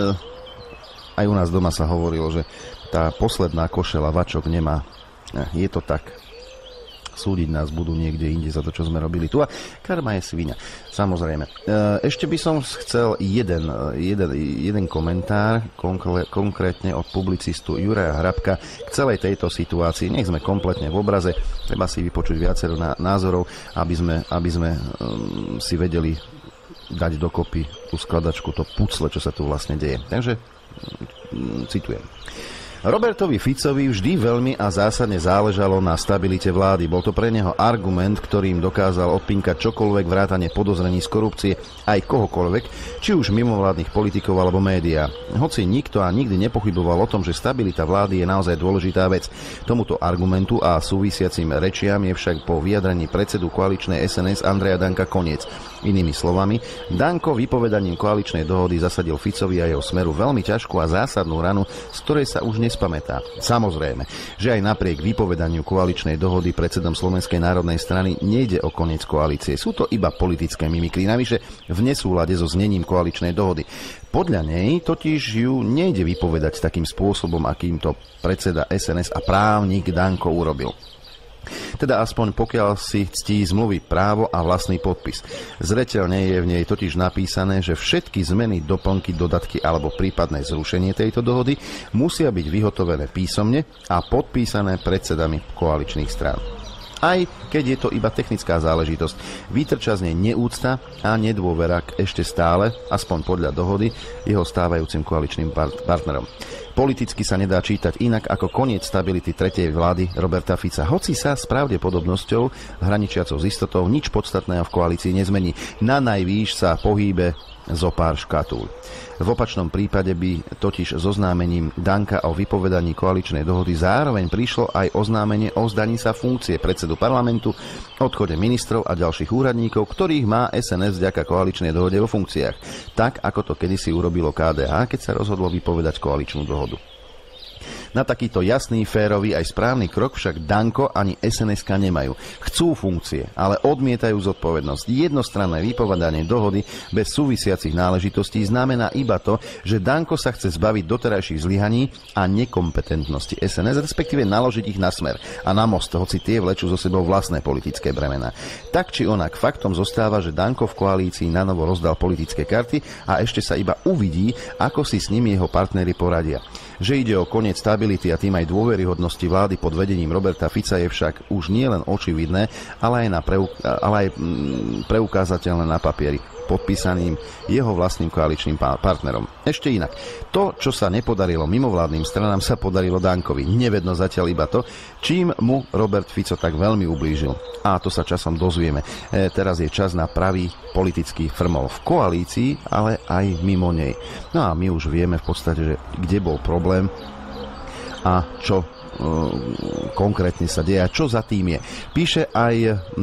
aj u nás doma sa hovorilo, že tá posledná košela vačok nemá. Je to tak. Súdiť nás budú niekde inde za to, čo sme robili tu. A karma je sviňa. Samozrejme. Ešte by som chcel jeden komentár, konkrétne od publicistu Juraja Hrabka k celej tejto situácii. Nech sme kompletne v obraze. Treba si vypočuť viacero názorov, aby sme si vedeli dať dokopy tú skladačku, to pucle, čo sa tu vlastne deje. Takže citujem. Robertovi Ficovi vždy veľmi a zásadne záležalo na stabilite vlády. Bol to pre neho argument, ktorým dokázal odpinkať čokoľvek vrátane podozrení z korupcie aj kohokoľvek, či už mimovládnych politikov alebo médiá. Hoci nikto a nikdy nepochyboval o tom, že stabilita vlády je naozaj dôležitá vec. Tomuto argumentu a súvisiacim rečiam je však po vyjadrení predsedu koaličnej SNS Andreja Danka koniec. Inými slovami, Danko vypovedaním koaličnej dohody zasadil Ficovi a jeho Smeru veľmi ťažkú a zásadnú ranu, z ktorej sa už nespamätá. Samozrejme, že aj napriek vypovedaniu koaličnej dohody predsedom Slovenskej národnej strany nejde o koniec koalície. Sú to iba politické mimikry, navyše v nesúlade so znením koaličnej dohody. Podľa nej totiž ju nejde vypovedať takým spôsobom, akým to predseda SNS a právnik Danko urobil. Teda aspoň pokiaľ si ctí zmluvy právo a vlastný podpis. Zreteľne je v nej totiž napísané, že všetky zmeny, doplnky, dodatky alebo prípadné zrušenie tejto dohody musia byť vyhotovené písomne a podpísané predsedami koaličných strán. Aj keď je to iba technická záležitosť, vytrča z nej neúcta a nedôvera k ešte stále, aspoň podľa dohody, jeho stávajúcim koaličným partnerom. Politicky sa nedá čítať inak ako koniec stability tretej vlády Roberta Fica. Hoci sa s pravdepodobnosťou hraničiacou s istotou nič podstatného v koalícii nezmení. Na najvýš sa pohýbe zo pár škatúľ. V opačnom prípade by totiž s oznámením Danka o vypovedaní koaličnej dohody zároveň prišlo aj oznámenie o vzdaní sa funkcie predsedu parlamentu, odchode ministrov a ďalších úradníkov, ktorých má SNS vďaka koaličnej dohode vo funkciách. Tak, ako to kedysi urobilo KDH, keď sa rozhodlo vypovedať koaličnú dohodu. Na takýto jasný, férový aj správny krok však Danko ani SNS-ka nemajú. Chcú funkcie, ale odmietajú zodpovednosť. Jednostranné vypovedanie dohody bez súvisiacich náležitostí znamená iba to, že Danko sa chce zbaviť doterajších zlyhaní a nekompetentnosti SNS, respektíve naložiť ich na Smer a na Most, hoci tie vlečú zo sebou vlastné politické bremená. Tak či onak, faktom zostáva, že Danko v koalícii nanovo rozdal politické karty a ešte sa iba uvidí, ako si s nimi jeho partneri poradia. Že ide o koniec stability a tým aj dôveryhodnosti vlády pod vedením Roberta Fica je však už nie len očividné, ale aj preukázateľné na papieri, podpísaným jeho vlastným koaličným partnerom. Ešte inak. To, čo sa nepodarilo mimovládnym stranám, sa podarilo Dankovi. Nevedno zatiaľ iba to, čím mu Robert Fico tak veľmi ublížil. A to sa časom dozvieme. Teraz je čas na pravý politický frmol v koalícii, ale aj mimo nej. No a my už vieme v podstate, že kde bol problém a čo konkrétne sa deje a čo za tým je. Píše aj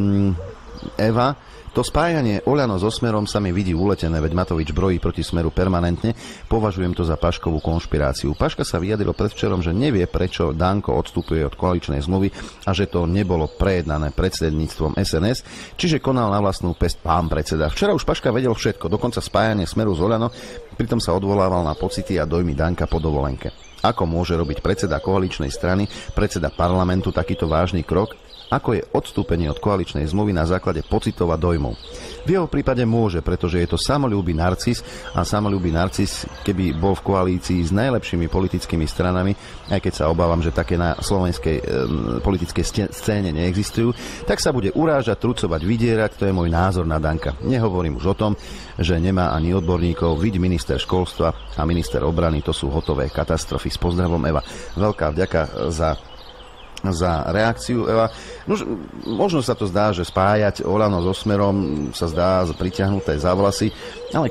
Eva: to spájanie Oľano so Smerom sa mi vidí uletené, veď Matovič brojí proti Smeru permanentne. Považujem to za Paškovú konšpiráciu. Paška sa vyjadril predvčerom, že nevie, prečo Danko odstupuje od koaličnej zmluvy a že to nebolo prejednané predsedníctvom SNS, čiže konal na vlastnú päsť pán predseda. Včera už Paška vedel všetko, dokonca spájanie Smeru s Oľano, pritom sa odvolával na pocity a dojmy Danka po dovolenke. Ako môže robiť predseda koaličnej strany, predseda parlamentu takýto vážny krok? Ako je odstúpenie od koaličnej zmluvy na základe pocitov a dojmov? V jeho prípade môže, pretože je to samolúbý narcis a samolúbý narcis, keby bol v koalícii s najlepšími politickými stranami, aj keď sa obávam, že také na slovenskej politickej scéne neexistujú, tak sa bude urážať, trucovať, vydierať. To je môj názor na Danka. Nehovorím už o tom, že nemá ani odborníkov, vidí minister školstva a minister obrany, to sú hotové katastrofy. S pozdravom, Eva. Veľká vďaka za reakciu, Eva. Možno sa to zdá, že spájať Oľano so Smerom sa zdá pritiahnuté za vlasy, ale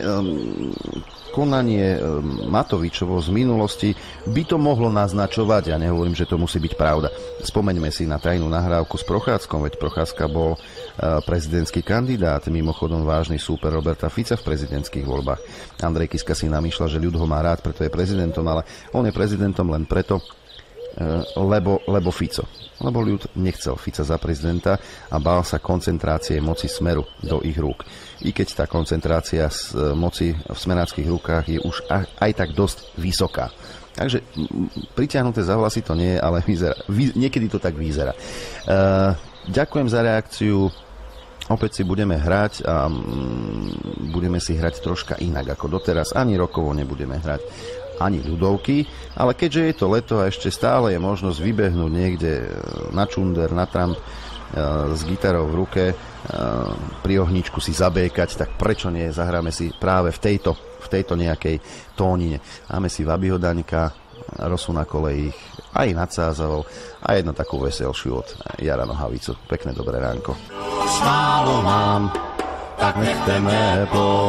konanie Matovičovo z minulosti by to mohlo naznačovať. Ja nehovorím, že to musí byť pravda. Spomeňme si na tajnú nahrávku s Prochádzkom, veď Procházka bol prezidentský kandidát, mimochodom vážny súper Roberta Fica v prezidentských voľbách. Andrej Kiska si namýšľa, že ľud ho má rád, preto je prezidentom, ale on je prezidentom len preto, lebo Fico. Lebo ľud nechcel Fica za prezidenta a bál sa koncentrácie moci Smeru do ich rúk. I keď tá koncentrácia moci v smeráckých rukách je už aj tak dosť vysoká. Takže pritiahnuté za vlasy to nie je, ale niekedy to tak vyzerá. Ďakujem za reakciu. Opäť si budeme hrať a budeme si hrať troška inak ako doteraz. Ani rokovo nebudeme hrať, ani ľudovky, ale keďže je to leto a ešte stále je možnosť vybehnúť niekde na čunder, na tramp s gitarou v ruke, pri ohničku si zabékať, tak prečo nie, zahráme si práve v tejto nejakej tónine. Máme si Vabyho Daňka, Rosu na kolejích, aj nad Sázavou a jednu takú veselšiu od Jara Nohavicu. Pekné dobré ránko. Málo mám, tak nechceme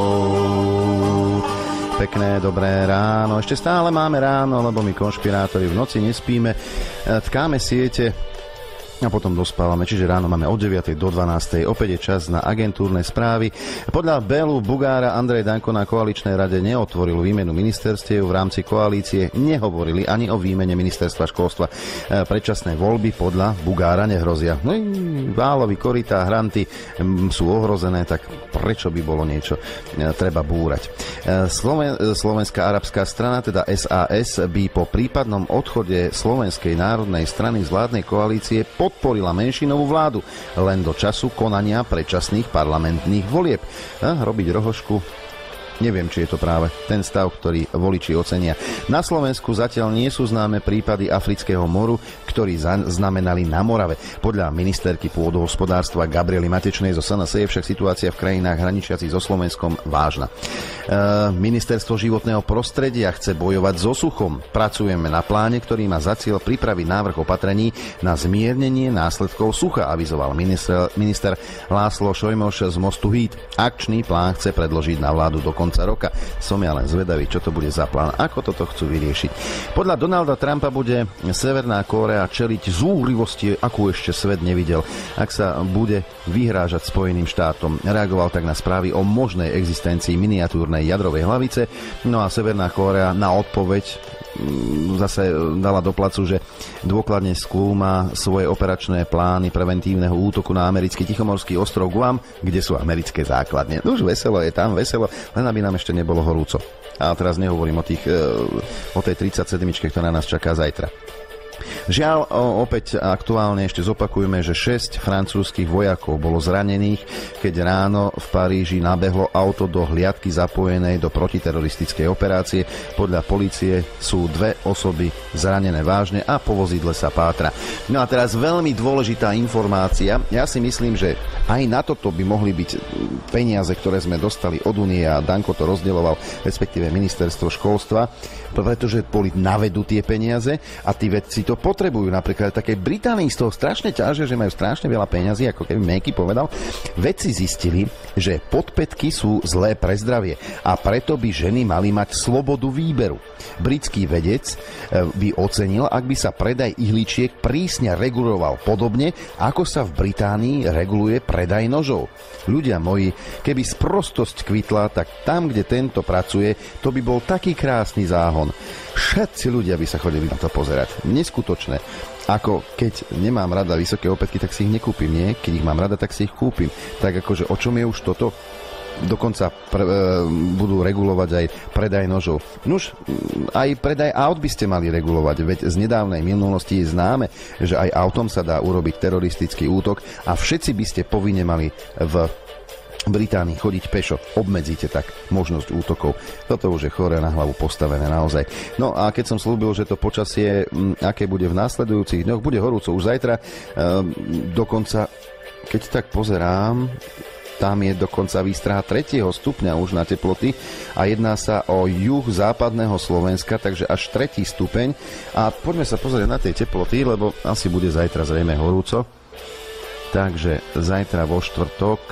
plout. Pekné, dobré ráno. Ešte stále máme ráno, lebo my konšpirátori v noci nespíme, tkáme siete a potom dospávame, čiže ráno máme od 9. do 12. Opäť je čas na agentúrne správy. Podľa Bélu Bugára Andrej Danko na koaličnej rade neotvoril výmenu ministerstiev v rámci koalície, nehovorili ani o výmene ministerstva školstva. Predčasné voľby podľa Bugára nehrozia. No, válovy, korytá, hranty sú ohrozené, tak prečo by bolo niečo treba búrať? Slovenská arabská strana, teda SAS, by po prípadnom odchode Slovenskej národnej strany z vládnej koalície podporila menšinovú vládu len do času konania predčasných parlamentných volieb. Robiť rohošku Neviem, či je to práve ten stav, ktorý voliči ocenia. Na Slovensku zatiaľ nie sú známe prípady afrického moru, ktorí znamenali na Morave. Podľa ministerky pôdohospodárstva Gabriely Matečnej zo SNS je však situácia v krajinách hraničiacich so Slovenskom vážna. Ministerstvo životného prostredia chce bojovať so suchom. Pracujeme na pláne, ktorý má za cieľ pripraviť návrh opatrení na zmiernenie následkov sucha, avizoval minister László Sojmoš z Mostu Híd. Akčný plán chce predložiť na vládu do konca roka. Som ja len zvedavý, čo to bude za plán, ako toto chcú vyriešiť. Podľa Donalda Trumpa bude Severná Kórea čeliť zúrivosti, akú ešte svet nevidel, ak sa bude vyhrážať Spojeným štátom. Reagoval tak na správy o možnej existencii miniatúrnej jadrovej hlavice. No a Severná Kórea na odpoveď zase dala do placu, že dôkladne skúma svoje operačné plány preventívneho útoku na americký tichomorský ostrov Guam, kde sú americké základne. Už veselo je tam, veselo, len aby nám ešte nebolo horúco. A teraz nehovorím o tej 37, ktorá nás čaká zajtra. Žiaľ, opäť aktuálne ešte zopakujeme, že 6 francúzskych vojakov bolo zranených, keď ráno v Paríži nabehlo auto do hliadky zapojenej do protiteroristickej operácie. Podľa polície sú 2 osoby zranené vážne a po vozidle sa pátra. No a teraz veľmi dôležitá informácia. Ja si myslím, že aj na toto by mohli byť peniaze, ktoré sme dostali od Únie a Danko to rozdeľoval, respektíve ministerstvo školstva, pretože boli na vedu tie peniaze a tí vedci to potrebujú. Napríklad také Británii z toho strašne ťažia, že majú strašne veľa peňazí, ako keby Meky povedal. Vedci zistili, že podpätky sú zlé pre zdravie a preto by ženy mali mať slobodu výberu. Britský vedec by ocenil, ak by sa predaj ihličiek prísne reguloval podobne, ako sa v Británii reguluje predaj nožov. Ľudia moji, keby sprostosť kvitla, tak tam, kde tento pracuje, to by bol taký krásny záhon. Všetci ľudia by sa chodili na to pozerať. Neskutočné. Ako keď nemám rada vysoké opätky, tak si ich nekúpim, nie? Keď ich mám rada, tak si ich kúpim. Tak akože o čom je už toto? Dokonca budú regulovať aj predaj nožov. Nuž, aj predaj aut by ste mali regulovať, veď z nedávnej minulosti je známe, že aj autom sa dá urobiť teroristický útok a všetci by ste povinne mali v Británii chodiť pešo. Obmedzíte tak možnosť útokov. Toto už je choré na hlavu postavené naozaj. No a keď som slúbil, že to počasie, aké bude v následujúcich dňoch, bude horúco už zajtra, dokonca, keď tak pozerám, tam je dokonca výstraha 3. stupňa už na teploty a jedná sa o juh západného Slovenska, takže až 3. stupeň. A poďme sa pozrieť na tie teploty, lebo asi bude zajtra zrejme horúco. Takže zajtra vo štvrtok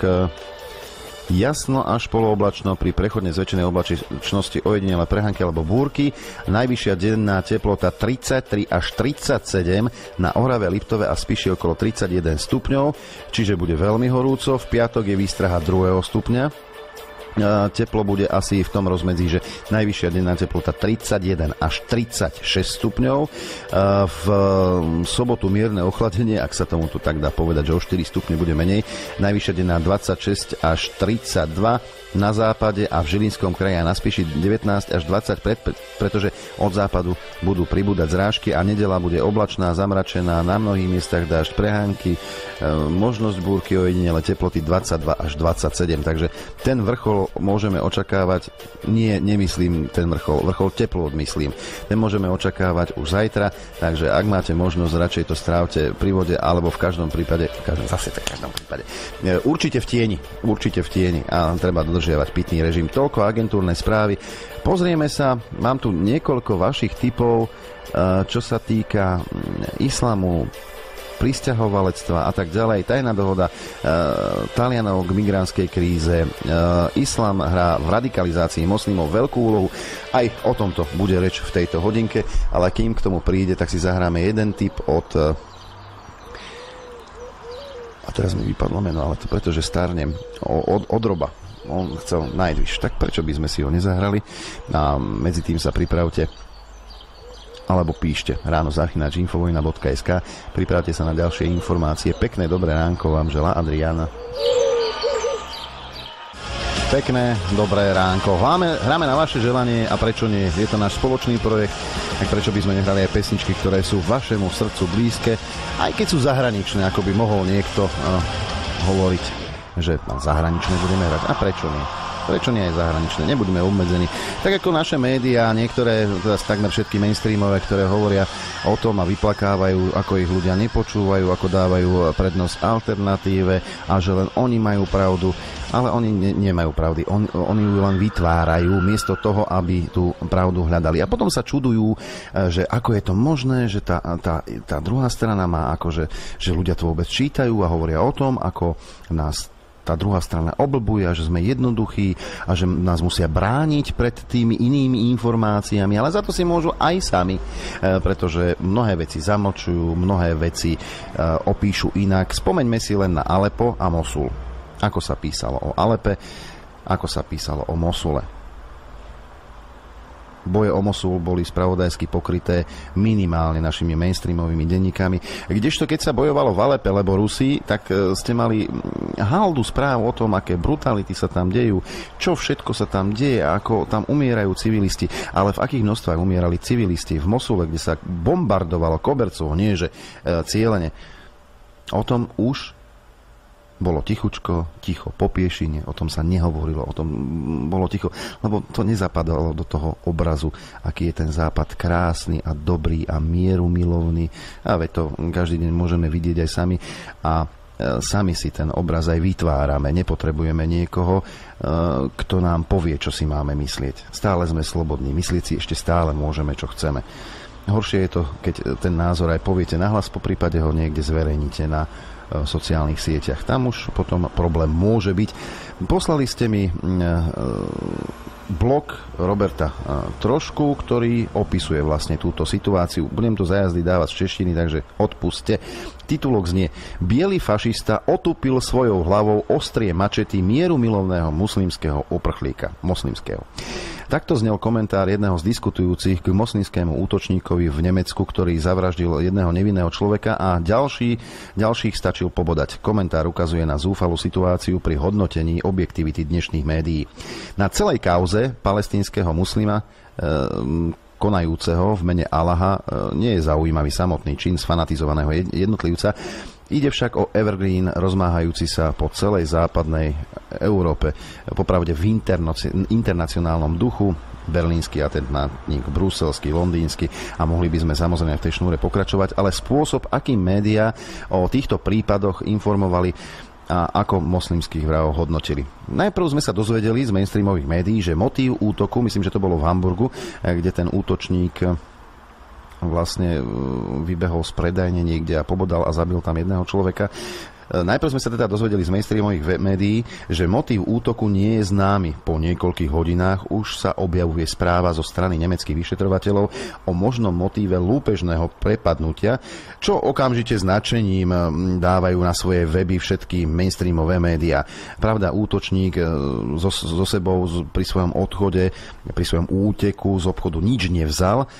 jasno až polooblačno, pri prechodne zväčšenej oblačnosti ojedinele prehánky alebo búrky. Najvyššia denná teplota 33 až 37, na Orave, Liptove a Spiši okolo 31 stupňov, čiže bude veľmi horúco. V piatok je výstraha 2. stupňa. Teplo bude asi v tom rozmedzi, že najvyššia denná teplota 31 až 36 stupňov. V sobotu mierne ochladenie, ak sa tomu tu tak dá povedať, že o 4 stupne bude menej. Najvyššia denná 26 až 32 na západe a v Žilinskom kraji a na Spiši 19 až 20, pretože od západu budú pribúdať zrážky a nedeľa bude oblačná, zamračená, na mnohých miestach dážď, prehánky, možnosť búrky, ojedinele teploty 22 až 27, takže ten vrchol môžeme očakávať, nemyslím ten vrchol teplot myslím, ten môžeme očakávať už zajtra, takže ak máte možnosť, radšej to strávte pri vode, alebo v každom prípade, určite v tieni a treba dodržiavať pitný režim. Toľko agentúrne správy. Pozrieme sa, mám tu niekoľko vašich tipov, čo sa týka islamu, prisťahovalectva a tak ďalej. Tajná dohoda Talianov k migrantskej kríze. Islám hrá v radikalizácii moslimov veľkú úlohu. Aj o tomto bude reč v tejto hodinke, ale kým k tomu príde, tak si zahráme jeden tip od... A teraz mi vypadlo meno, ale to pretože starnem. Od Roba. On chcel Nightwish. Tak prečo by sme si ho nezahrali? A medzi tým sa pripravte alebo píšte ráno@infovojna.sk. Pripravte sa na ďalšie informácie. Pekné dobré ránko vám želá Adriana. Pekné dobré ránko. Hráme na vaše želanie a prečo nie? Je to náš spoločný projekt, tak prečo by sme nehrali aj pesničky, ktoré sú vašemu srdcu blízke, aj keď sú zahraničné, ako by mohol niekto hovoriť, že zahraničné budeme hrať. A prečo nie? Prečo nie aj zahraničné? Nebuďme obmedzení. Tak ako naše médiá, niektoré, teda takmer všetky mainstreamové, ktoré hovoria o tom a vyplakávajú, ako ich ľudia nepočúvajú, ako dávajú prednosť alternatíve a že len oni majú pravdu. Ale oni nemajú pravdy. Oni ju len vytvárajú miesto toho, aby tú pravdu hľadali. A potom sa čudujú, že ako je to možné, že tá druhá strana má akože, že ľudia to vôbec čítajú a hovoria o tom, ako nás tá druhá strana oblbuje, že sme jednoduchí a že nás musia brániť pred tými inými informáciami, ale za to si môžu aj sami, pretože mnohé veci zamlčujú, mnohé veci opíšu inak. Spomeňme si len na Alepo a Mosul. Ako sa písalo o Alepe, ako sa písalo o Mosule. Boje o Mosul boli spravodajsky pokryté minimálne našimi mainstreamovými denníkami. Kdežto keď sa bojovalo v Alepe, lebo Rusi, tak ste mali haldu správ o tom, aké brutality sa tam dejú, čo všetko sa tam deje, ako tam umierajú civilisti, ale v akých množstvách umierali civilisti v Mosule, kde sa bombardovalo kobercovo, nie že cielene. O tom už bolo ticho po piešine, o tom sa nehovorilo, o tom bolo ticho, lebo to nezapadalo do toho obrazu, aký je ten západ krásny a dobrý a mierumilovný. A veď to každý deň môžeme vidieť aj sami a sami si ten obraz aj vytvárame. Nepotrebujeme niekoho, kto nám povie, čo si máme myslieť. Stále sme slobodní, myslieť si ešte stále môžeme, čo chceme. Horšie je to, keď ten názor aj poviete nahlas, po prípade ho niekde zverejníte na sociálnych sieťach. Tam už potom problém môže byť. Poslali ste mi blog Roberta Trošku, ktorý opisuje vlastne túto situáciu. Budem to za jazdy dávať z češtiny, takže odpuste. Titulok znie: Bielý fašista otupil svojou hlavou ostrie mačety mierumilovného muslimského uprchlíka. Takto znel komentár jedného z diskutujúcich k moslimskému útočníkovi v Nemecku, ktorý zavraždil jedného nevinného človeka a ďalších stačil pobodať. Komentár ukazuje na zúfalú situáciu pri hodnotení objektivity dnešných médií. Na celej kauze palestínskeho muslima konajúceho v mene Allaha nie je zaujímavý samotný čin sfanatizovaného jednotlivca. Ide však o evergreen rozmáhajúci sa po celej západnej Európe. Popravde v internacionálnom duchu, berlínsky atentátnik, bruselský, londýnsky a mohli by sme samozrejme v tej šnúre pokračovať, ale spôsob, akým médiá o týchto prípadoch informovali a ako moslimských vrahov hodnotili. Najprv sme sa dozvedeli z mainstreamových médií, že motív útoku, myslím, že to bolo v Hamburgu, kde ten útočník vlastne vybehol z predajne niekde a pobodal a zabil tam jedného človeka. Najprv sme sa teda dozvedeli z mainstreamových médií, že motív útoku nie je známy. Po niekoľkých hodinách už sa objavuje správa zo strany nemeckých vyšetrovateľov o možnom motíve lúpežného prepadnutia, čo okamžite značením dávajú na svoje weby všetky mainstreamové médiá. Pravda, útočník so sebou pri svojom odchode, pri svojom úteku z obchodu nič nevzal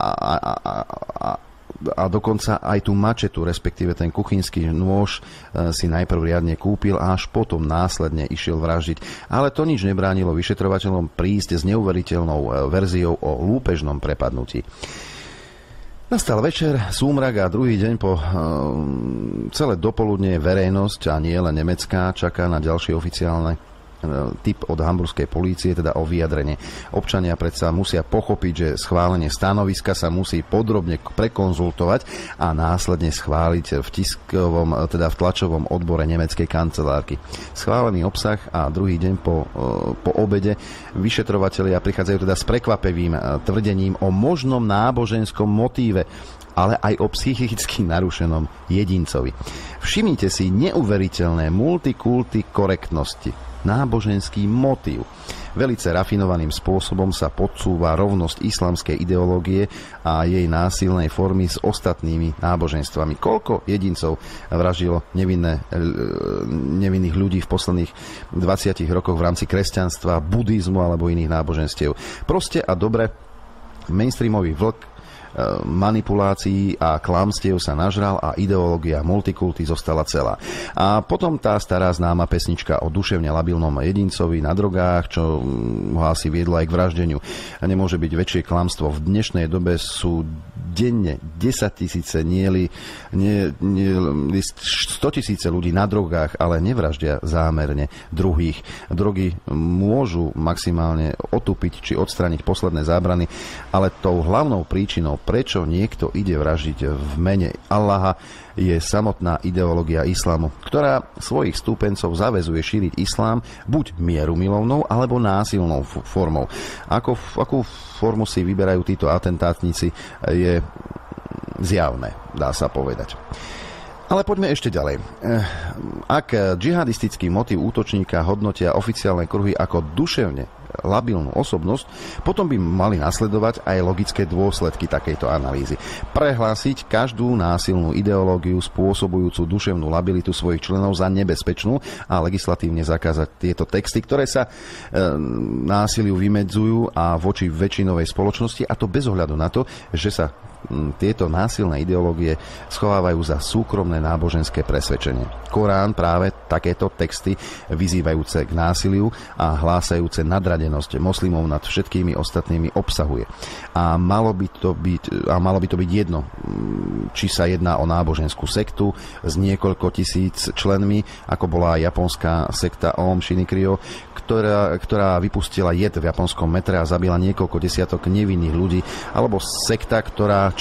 a dokonca aj tú mačetu, respektíve ten kuchynský nôž si najprv riadne kúpil a až potom následne išiel vraždiť. Ale to nič nebránilo vyšetrovateľom prísť s neuveriteľnou verziou o lúpežnom prepadnutí. Nastal večer, súmrak a druhý deň po celé dopoludne verejnosť, a nie len nemecká, čaká na ďalšie oficiálne tip od hamburskej polície, teda o vyjadrenie. Občania predsa musia pochopiť, že schválenie stanoviska sa musí podrobne prekonzultovať a následne schváliť v tiskovom, teda v tlačovom odbore nemeckej kancelárky. Schválený obsah a druhý deň po obede vyšetrovatelia prichádzajú teda s prekvapivým tvrdením o možnom náboženskom motíve, ale aj o psychicky narušenom jedincovi. Všimnite si neuveriteľné multikulty korektnosti. Náboženský motív. Velice rafinovaným spôsobom sa podsúva rovnosť islamskej ideológie a jej násilnej formy s ostatnými náboženstvami. Koľko jedincov vraždilo nevinných ľudí v posledných 20 rokoch v rámci kresťanstva, buddhizmu alebo iných náboženstiev. Proste a dobre, mainstreamový vlk manipulácií a klamstiev sa nažral a ideológia multikulty zostala celá. A potom tá stará známa pesnička o duševne labilnom jedincovi na drogách, čo ho asi viedlo aj k vraždeniu. Nemôže byť väčšie klamstvo. V dnešnej dobe sú denne 10 000, nie 100 000 ľudí na drogách, ale nevraždia zámerne druhých. Drogy môžu maximálne otúpiť či odstrániť posledné zábrany, ale tou hlavnou príčinou, prečo niekto ide vraždiť v mene Allaha, je samotná ideológia islamu, ktorá svojich stúpencov zaväzuje šíriť islám buď mierumilovnou alebo násilnou formou. Akú formu si vyberajú títo atentátnici, je zjavné, dá sa povedať. Ale poďme ešte ďalej. Ak džihadistický motív útočníka hodnotia oficiálne kruhy ako duševne labilnú osobnosť, potom by mali nasledovať aj logické dôsledky takejto analýzy. Prehlásiť každú násilnú ideológiu spôsobujúcu duševnú labilitu svojich členov za nebezpečnú a legislatívne zakázať tieto texty, ktoré sa násiliu vymedzujú a voči väčšinovej spoločnosti, a to bez ohľadu na to, že sa tieto násilné ideológie schovávajú za súkromné náboženské presvedčenie. Korán práve takéto texty vyzývajúce k násiliu a hlásajúce nadradenosť moslimov nad všetkými ostatnými obsahuje. A malo by to byť jedno, či sa jedná o náboženskú sektu s niekoľko tisíc členmi, ako bola japonská sekta Aum Shinrikyo, ktorá vypustila jed v japonskom metre a zabila niekoľko desiatok nevinných ľudí, alebo sekta, ktorá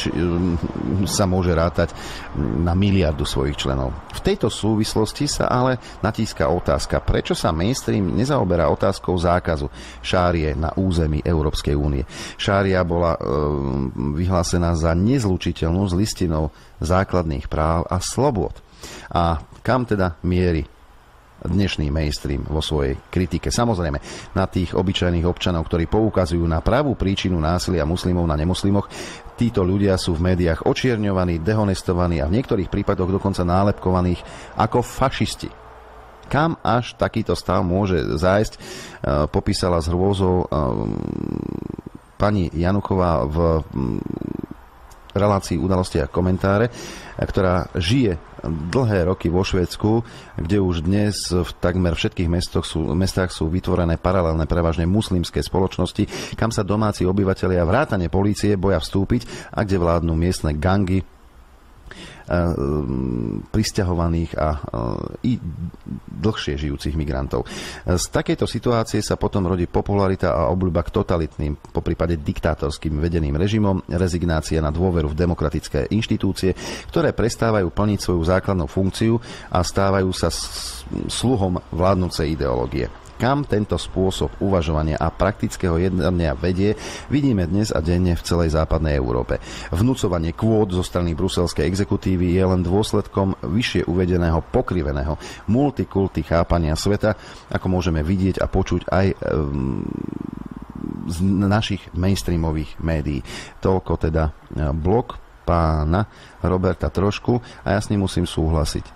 sa môže rátať na miliardu svojich členov. V tejto súvislosti sa ale natíska otázka, prečo sa mainstream nezaoberá otázkou zákazu šárie na území Európskej únie. Šária bola vyhlásená za nezlučiteľnú s listinou základných práv a slobôd. A kam teda mierí dnešný mainstream vo svojej kritike? Samozrejme na tých obyčajných občanov, ktorí poukazujú na pravú príčinu násilia muslimov na nemuslimoch. Títo ľudia sú v médiách očierňovaní, dehonestovaní a v niektorých prípadoch dokonca nálepkovaných ako fašisti. Kam až takýto stav môže zájsť, popísala s hrôzou pani Januchová v relácii Udalosti a komentáre, ktorá žije dlhé roky vo Švédsku, kde už dnes v takmer všetkých mestách sú vytvorené paralelné prevažne muslimské spoločnosti, kam sa domáci obyvatelia vrátane polície boja vstúpiť a kde vládnu miestne gangy prisťahovaných a i dlhšie žijúcich migrantov. Z takejto situácie sa potom rodí popularita a obľúba k totalitným, poprípade diktátorským vedeným režimom, rezignácia na dôveru v demokratické inštitúcie, ktoré prestávajú plniť svoju základnú funkciu a stávajú sa sluhom vládnúcej ideológie. Kam tento spôsob uvažovania a praktického jednania vedie, vidíme dnes a denne v celej západnej Európe. Vnúcovanie kvót zo strany bruselskej exekutívy je len dôsledkom vyššie uvedeného pokriveného multikulty chápania sveta, ako môžeme vidieť a počuť aj z našich mainstreamových médií. Toľko teda blog pána Roberta Trošku a ja s ním musím súhlasiť.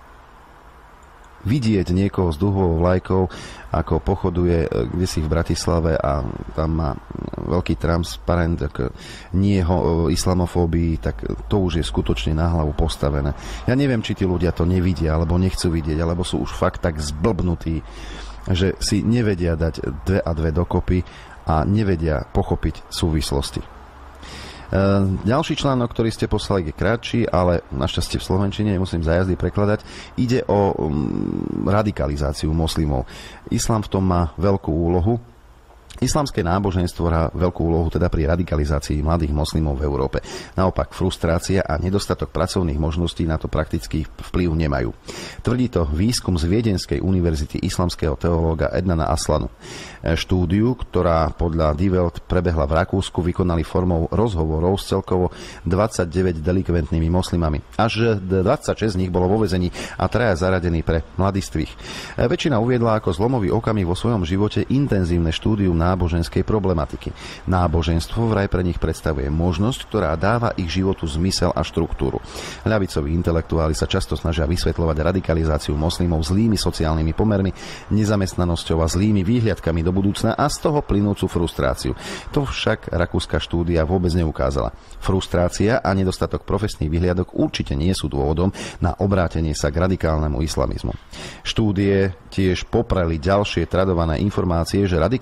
Vidieť niekoho s duhovou vlajkou, ako pochoduje kdesi v Bratislave a tam má veľký transparent k nie islamofóbii, tak to už je skutočne na hlavu postavené. Ja neviem, či tí ľudia to nevidia, alebo nechcú vidieť, alebo sú už fakt tak zblbnutí, že si nevedia dať 2 a 2 dokopy a nevedia pochopiť súvislosti. Ďalší článok, ktorý ste poslali, je krátší, ale našťastie v slovenčine, nemusím za jazdy prekladať. Ide o radikalizáciu moslimov. Islám v tom má veľkú úlohu. Islamské náboženstvo hrá veľkú úlohu teda pri radikalizácii mladých moslimov v Európe. Naopak frustrácia a nedostatok pracovných možností na to praktický vplyv nemajú. Tvrdí to výskum z Viedenskej univerzity islamského teológa Ednana Aslanu. Štúdiu, ktorá podľa Die Welt prebehla v Rakúsku, vykonali formou rozhovorov s celkovo 29 delikventnými moslimami. Až 26 z nich bolo vo väzení a 3 zaradení pre mladistvých. Väčšina uviedla ako zlomový okamih vo svojom živote intenzívne štúdium náboženskej problematiky. Náboženstvo vraj pre nich predstavuje možnosť, ktorá dáva ich životu zmysel a štruktúru. Ľavicoví intelektuáli sa často snažia vysvetľovať radikalizáciu moslimov zlými sociálnymi pomermi, nezamestnanosťou a zlými výhliadkami do budúcna a z toho plynúcu frustráciu. To však rakúska štúdia vôbec neukázala. Frustrácia a nedostatok profesných výhliadok určite nie sú dôvodom na obrátenie sa k radikálnemu islamizmu. Štúdie tiež popreli ďalšie tradované informácie, že radikálny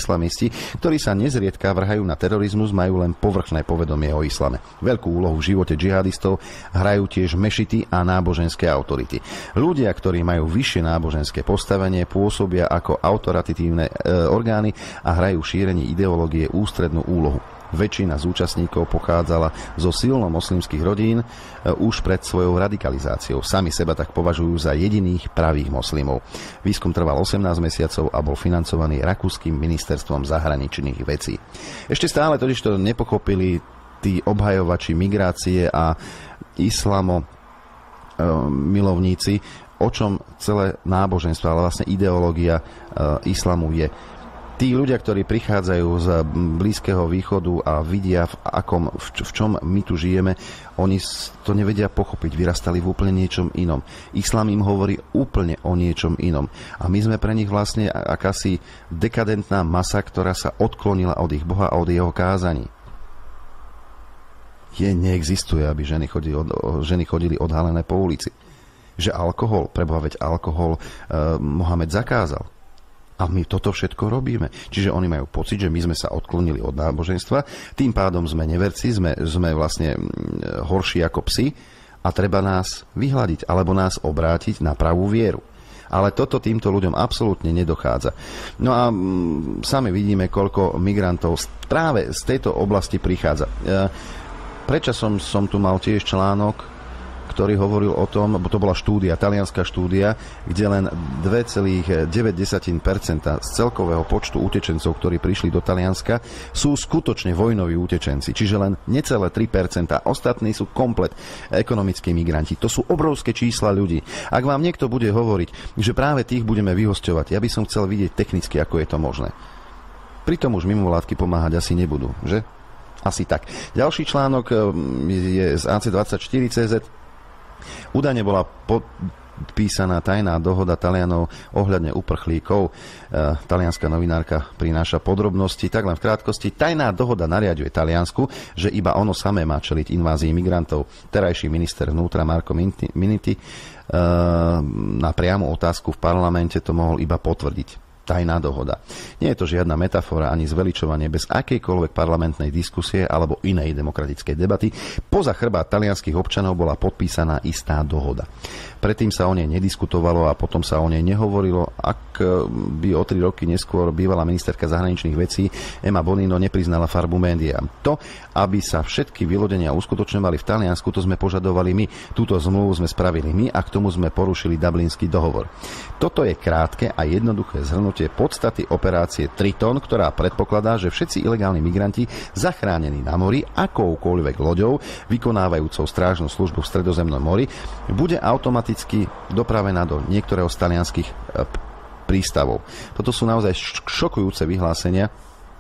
islamisti, ktorí sa nezriedka vrhajú na terorizmus, majú len povrchné povedomie o islame. Veľkú úlohu v živote džihadistov hrajú tiež mešity a náboženské autority. Ľudia, ktorí majú vyššie náboženské postavenie, pôsobia ako autoritatívne orgány a hrajú v šírení ideológie ústrednú úlohu. Väčšina z účastníkov pochádzala zo silno moslimských rodín už pred svojou radikalizáciou. Sami seba tak považujú za jediných pravých moslimov. Výskum trval 18 mesiacov a bol financovaný Rakúskym ministerstvom zahraničných vecí. Ešte stále totiž to nepochopili tí obhajovači migrácie a islamo milovníci, o čom celé náboženstvo, ale vlastne ideológia islamu je. Tí ľudia, ktorí prichádzajú z Blízkeho východu a vidia, v čom my tu žijeme, oni to nevedia pochopiť, vyrastali v úplne niečom inom. Islám im hovorí úplne o niečom inom. A my sme pre nich vlastne akási dekadentná masa, ktorá sa odklonila od ich Boha a od jeho kázaní. Neexistuje, aby ženy chodili odhalené po ulici. Že alkohol, preboha, veď alkohol Mohamed zakázal. A my toto všetko robíme. Čiže oni majú pocit, že my sme sa odklonili od náboženstva, tým pádom sme neverci, sme vlastne horší ako psi a treba nás vyhľadiť alebo nás obrátiť na pravú vieru. Ale toto týmto ľuďom absolútne nedochádza. No a sami vidíme, koľko migrantov práve z tejto oblasti prichádza. Prečo som tu mal tiež článok, ktorý hovoril o tom, bo to bola štúdia, talianská štúdia, kde len 2,9% z celkového počtu utečencov, ktorí prišli do Talianska, sú skutočne vojnoví utečenci, čiže len necelé 3%. Ostatní sú komplet ekonomickí migranti. To sú obrovské čísla ľudí. Ak vám niekto bude hovoriť, že práve tých budeme vyhosťovať, ja by som chcel vidieť technicky, ako je to možné. Pritom už mimovládky pomáhať asi nebudú, že? Asi tak. Ďalší článok je z AC24CZ. Údajne bola podpísaná tajná dohoda Talianov ohľadne uprchlíkov. Talianská novinárka prináša podrobnosti. Tak len v krátkosti. Tajná dohoda nariaďuje Taliansku, že iba ono samé má čeliť invázii migrantov. Terajší minister vnútra Marco Minniti na priamu otázku v parlamente to mohol iba potvrdiť. Tajná dohoda. Nie je to žiadna metafora ani zveličovanie bez akejkoľvek parlamentnej diskusie alebo inej demokratickej debaty. Poza chrbát talianskych občanov bola podpísaná istá dohoda. Predtým sa o nej nediskutovalo a potom sa o nej nehovorilo, ak by o 3 roky neskôr bývalá ministerka zahraničných vecí Emma Bonino nepriznala farbu médiám. To, aby sa všetky vylodenia uskutočňovali v Taliansku, to sme požadovali my. Túto zmluvu sme spravili my a k tomu sme porušili Dublinský dohovor. Toto je krátke a jednoduché zhrnutie podstaty operácie Triton, ktorá predpokladá, že všetci ilegálni migranti zachránení na mori akoukoľvek loďou vykonávajúcou strážnu službu v Stredozemnom mori bude automaticky dopravená do niektorého z talianskych prístavov. Toto sú naozaj šokujúce vyhlásenia.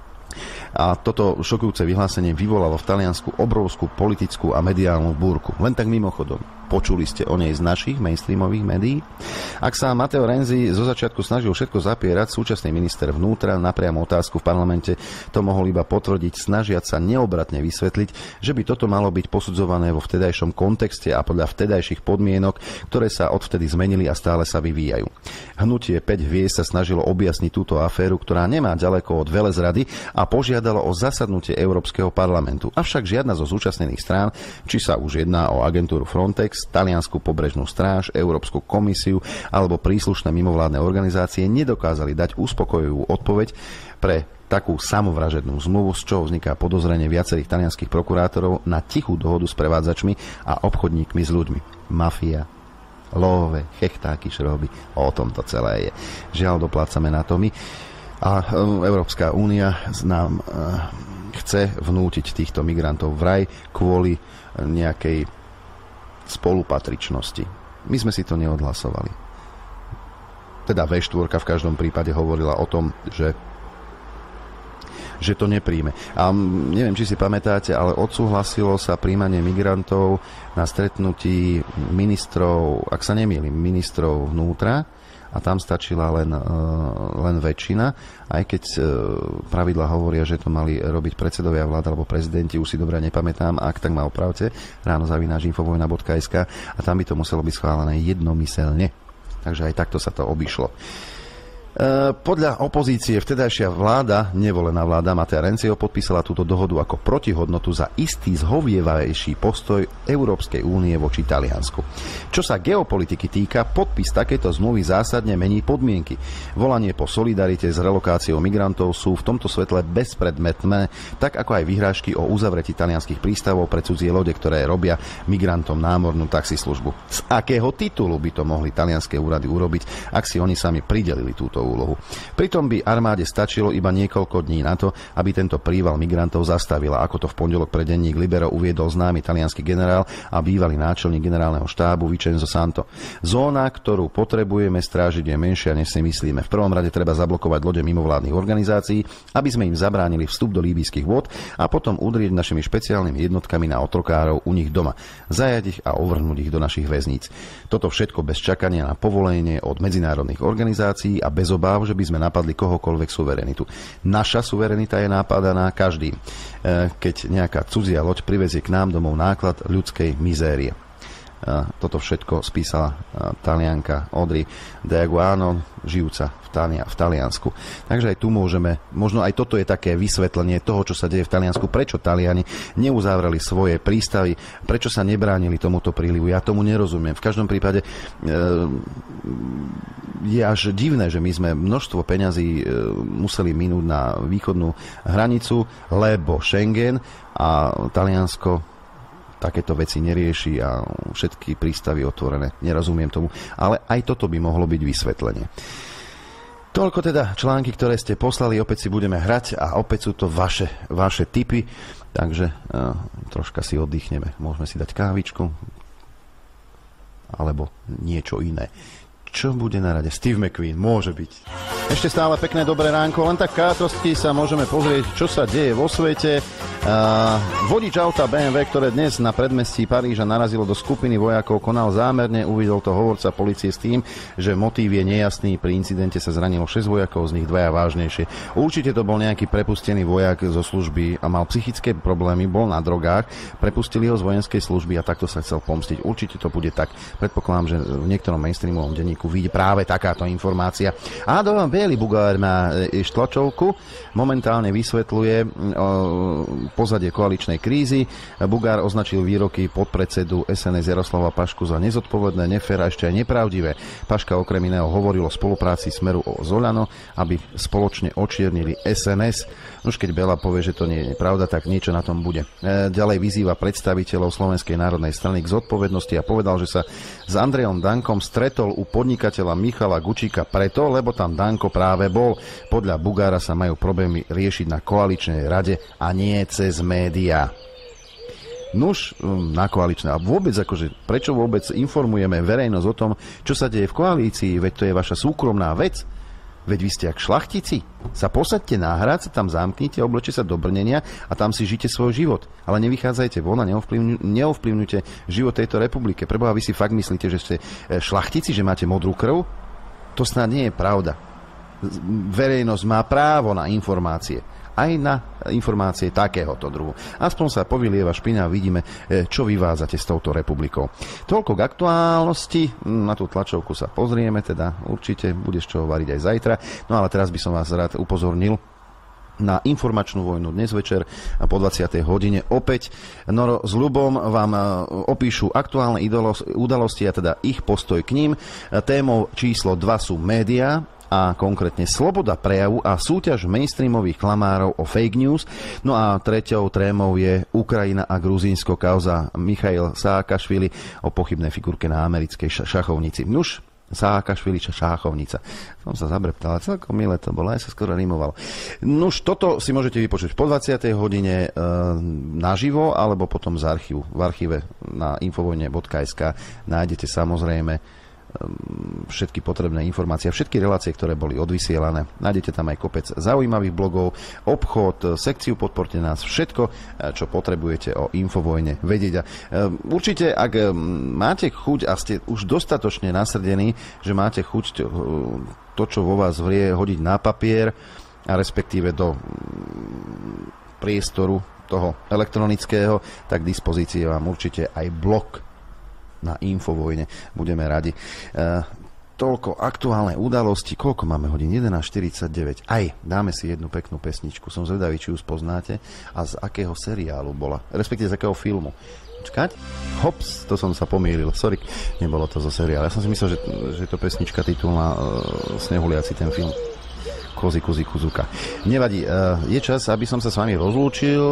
A toto šokujúce vyhlásenie vyvolalo v Taliansku obrovskú politickú a mediálnu búrku. Len tak mimochodom, počuli ste o nej z našich mainstreamových médií? Ak sa Matteo Renzi zo začiatku snažil všetko zapierať, súčasný minister vnútra na priamu otázku v parlamente to mohol iba potvrdiť, snažiať sa neobratne vysvetliť, že by toto malo byť posudzované vo vtedajšom kontexte a podľa vtedajších podmienok, ktoré sa odvtedy zmenili a stále sa vyvíjajú. Hnutie 5 hviezd sa snažilo objasniť túto aféru, ktorá nemá ďaleko od velezrady a požiadalo o zasadnutie Európskeho parlamentu. Avšak žiadna zo zúčastnených strán, či sa už jedná o agentúru Frontex, Taliansku pobrežnú stráž, Európsku komisiu alebo príslušné mimovládne organizácie nedokázali dať uspokojivú odpoveď pre takú samovražednú zmluvu, z čoho vzniká podozrenie viacerých talianskych prokurátorov na tichú dohodu s prevádzačmi a obchodníkmi s ľuďmi. Mafia, love, chechtáky, šroby, o tom to celé je. Žiaľ, doplácame na to my. A Európska únia nám chce vnútiť týchto migrantov vraj kvôli nejakej spolupatričnosti. My sme si to neodhlasovali. Teda V4 v každom prípade hovorila o tom, že to nepríjme. A neviem, či si pamätáte, ale odsúhlasilo sa príjmanie migrantov na stretnutí ministrov, ak sa nemýlim, ministrov vnútra, a tam stačila len väčšina, aj keď pravidlá hovoria, že to mali robiť predsedovia vlád alebo prezidenti, už si dobre nepamätám, ak tak ma opravte, ráno@infovojna.sk, a tam by to muselo byť schválené jednomyselne. Takže aj takto sa to obišlo. Podľa opozície vtedajšia vláda, nevolená vláda Matea Renziho, podpísala túto dohodu ako protihodnotu za istý zhovievavejší postoj Európskej únie voči Taliansku. Čo sa geopolitiky týka, podpis takéto zmluvy zásadne mení podmienky. Volanie po solidarite s relokáciou migrantov sú v tomto svetle bezpredmetné, tak ako aj vyhrážky o uzavretí talianskych prístavov pre cudzie lode, ktoré robia migrantom námornú taxislužbu. Z akého titulu by to mohli talianske úrady urobiť, ak si oni sami pridelili túto úlohu? Pritom by armáde stačilo iba niekoľko dní na to, aby tento príval migrantov zastavila, ako to v pondelok pre denník Libero uviedol známy taliansky generál a bývalý náčelník generálneho štábu Vincenzo Santo. Zóna, ktorú potrebujeme strážiť, je menšia, než si myslíme. V prvom rade treba zablokovať lode mimovládnych organizácií, aby sme im zabránili vstup do líbyjských vôd a potom udrieť našimi špeciálnymi jednotkami na otrokárov u nich doma, zajať ich a uvrhnúť ich do našich väzníc. Toto všetko bez čakania na povolenie od medzinárodných organizácií a bez obáv, že by sme napadli kohokoľvek suverenitu. Naša suverenita je napadaná každým, keď nejaká cudzia loď privezie k nám domov náklad ľudskej mizérie. Toto všetko spísala Talianka Audrey De Aguano, žijúca v Taliansku. Takže aj tu môžeme, možno aj toto je také vysvetlenie toho, čo sa deje v Taliansku, prečo Taliani neuzavreli svoje prístavy, prečo sa nebránili tomuto prílivu. Ja tomu nerozumiem. V každom prípade je až divné, že my sme množstvo peňazí museli minúť na východnú hranicu, lebo Schengen, a Taliansko takéto veci nerieši a všetky prístavy otvorené. Nerozumiem tomu. Ale aj toto by mohlo byť vysvetlenie. Toľko teda články, ktoré ste poslali. Opäť si budeme hrať a opäť sú to vaše tipy. Takže troška si oddychneme. Môžeme si dať kávičku alebo niečo iné. Čo bude na rade? Steve McQueen, môže byť. Ešte stále pekné dobré ránko, len tak krátkosti sa môžeme pozrieť, čo sa deje vo svete. Vodič auta BMW, ktoré dnes na predmestí Paríža narazilo do skupiny vojakov, konal zámerne, uvidel to hovorca polície s tým, že motív je nejasný. Pri incidente sa zranilo 6 vojakov, z nich 2 vážnejšie. Určite to bol nejaký prepustený vojak zo služby a mal psychické problémy, bol na drogách, prepustili ho z vojenskej služby a takto sa chcel pomstiť. Určite to bude tak. Predpokladám, že v niektorom mainstreamovom denníku vidí práve takáto informácia. A biely Bugár má štlačovku, momentálne vysvetľuje pozadie koaličnej krízy. Bugár označil výroky podpredsedu SNS Jaroslava Pašku za nezodpovedné, nefér a ešte aj nepravdivé. Paška okrem iného hovoril o spolupráci Smeru z Oľano, aby spoločne očiernili SNS. Už keď Bela povie, že to nie je pravda, tak niečo na tom bude. Ďalej vyzýva predstaviteľov Slovenskej národnej strany k zodpovednosti a povedal, že sa s Andrejom Dankom stretol u podnikateľa Michala Gučíka preto, lebo tam Danko práve bol. Podľa Bugára sa majú problémy riešiť na koaličnej rade a nie cez médiá. Nuž na koaličné. A vôbec akože, prečo vôbec informujeme verejnosť o tom, čo sa deje v koalícii? Veď to je vaša súkromná vec. Veď vy ste jak šlachtici. Sa posaďte na hrad, sa tam zamknite, oblečte sa do brnenia a tam si žite svoj život. Ale nevychádzajte von a neovplyvňujte život tejto republike. Preboha, vy si fakt myslíte, že ste šlachtici, že máte modrú krv? To snad nie je pravda. Verejnosť má právo na informácie. Aj na informácie takéhoto druhu. Aspoň sa povylieva špina a vidíme, čo vyvádzate s touto republikou. Toľko k aktuálnosti. Na tú tlačovku sa pozrieme, teda určite budeš čo hovoriť aj zajtra. No ale teraz by som vás rád upozornil na informačnú vojnu dnes večer po 20. hodine. Opäť Noro s Ľubom vám opíšu aktuálne udalosti a teda ich postoj k ním. Témou číslo 2 sú médiá a konkrétne sloboda prejavu a súťaž mainstreamových klamárov o fake news. No a treťou témou je Ukrajina a Gruzínsko, kauza Michail Saakašvili o pochybnej figurke na americkej šachovnici. Nuž, Saakašvili šachovnica. Som sa zabreptal, celkom milé to bolo, aj sa skoro rimovalo. Nuž, toto si môžete vypočuť po 20. hodine naživo, alebo potom z archívu. V archíve na infovojne.sk nájdete samozrejme všetky potrebné informácie, všetky relácie, ktoré boli odvysielané. Nájdete tam aj kopec zaujímavých blogov, obchod, sekciu Podporte nás, všetko, čo potrebujete o Infovojne vedieť. A určite, ak máte chuť a ste už dostatočne nasrdení, že máte chuť to, čo vo vás vrie, hodiť na papier a respektíve do priestoru toho elektronického, tak k dispozícii vám určite aj blog na Infovojne. Budeme radi. toľko aktuálnej udalosti. Koľko máme hodín? 11:49. Aj, dáme si jednu peknú pesničku. Som zvedavý, či ju spoznáte a z akého seriálu bola, respektíve z akého filmu. Počkať. Hops, to som sa pomýlil. Sorry, nebolo to zo seriálu. Ja som si myslel, že to pesnička titulná Snehuliaci, ten film. Kozy, kuzuka. Nevadí. Je čas, aby som sa s vami rozlúčil.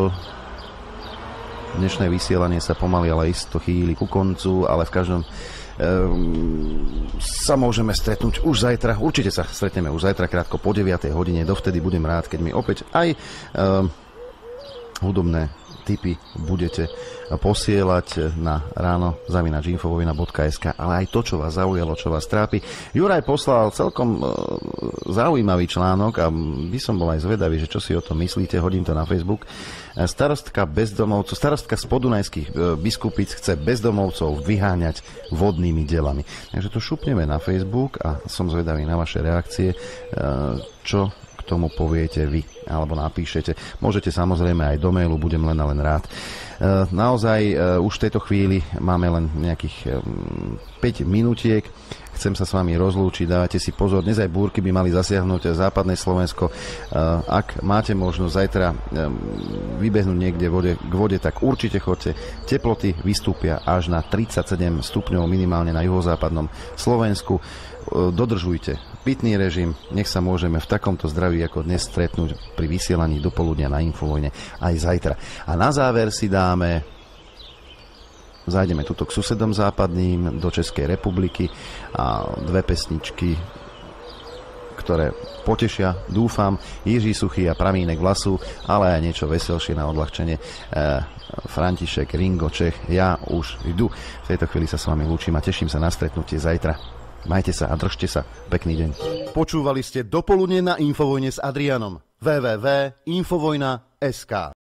Dnešné vysielanie sa pomaly, ale isto chýli ku koncu, ale v každom sa môžeme stretnúť už zajtra. Určite sa stretneme už zajtra krátko po 9. hodine. Dovtedy budem rád, keď mi opäť aj hudobné tipy budete posielať na ráno@infovojna.sk, ale aj to, čo vás zaujalo, čo vás trápi. Juraj poslal celkom zaujímavý článok a by som bol aj zvedavý, že čo si o tom myslíte, hodím to na Facebook. Starostka z podunajských Biskupíc chce bezdomovcov vyháňať vodnými delami. Takže to šupneme na Facebook a som zvedavý na vaše reakcie, čo tomu poviete vy, alebo napíšete. Môžete samozrejme aj do mailu, budem len a len rád. Naozaj už v tejto chvíli máme len nejakých 5 minutiek. Chcem sa s vami rozlúčiť, dávajte si pozor, dnes aj búrky by mali zasiahnuť západné Slovensko. Ak máte možnosť zajtra vybehnúť niekde k vode, tak určite choďte. Teploty vystúpia až na 37 stupňov minimálne na juhozápadnom Slovensku. Dodržujte pitný režim, nech sa môžeme v takomto zdraví ako dnes stretnúť pri vysielaní dopoludnia na Infovojne aj zajtra. A na záver si zajdeme tuto k susedom západným do Českej republiky a dve pesničky, ktoré potešia, dúfam, Jiří Suchý a Pramínek vlasu, ale aj niečo veselšie na odľahčenie. František, Ringo, Čech, ja už idu. V tejto chvíli sa s vami lúčim a teším sa na stretnutie zajtra. Majte sa a držte sa. Pekný deň. Počúvali ste Dopoludne na Infovojne s Adrianom. www.infovojna.sk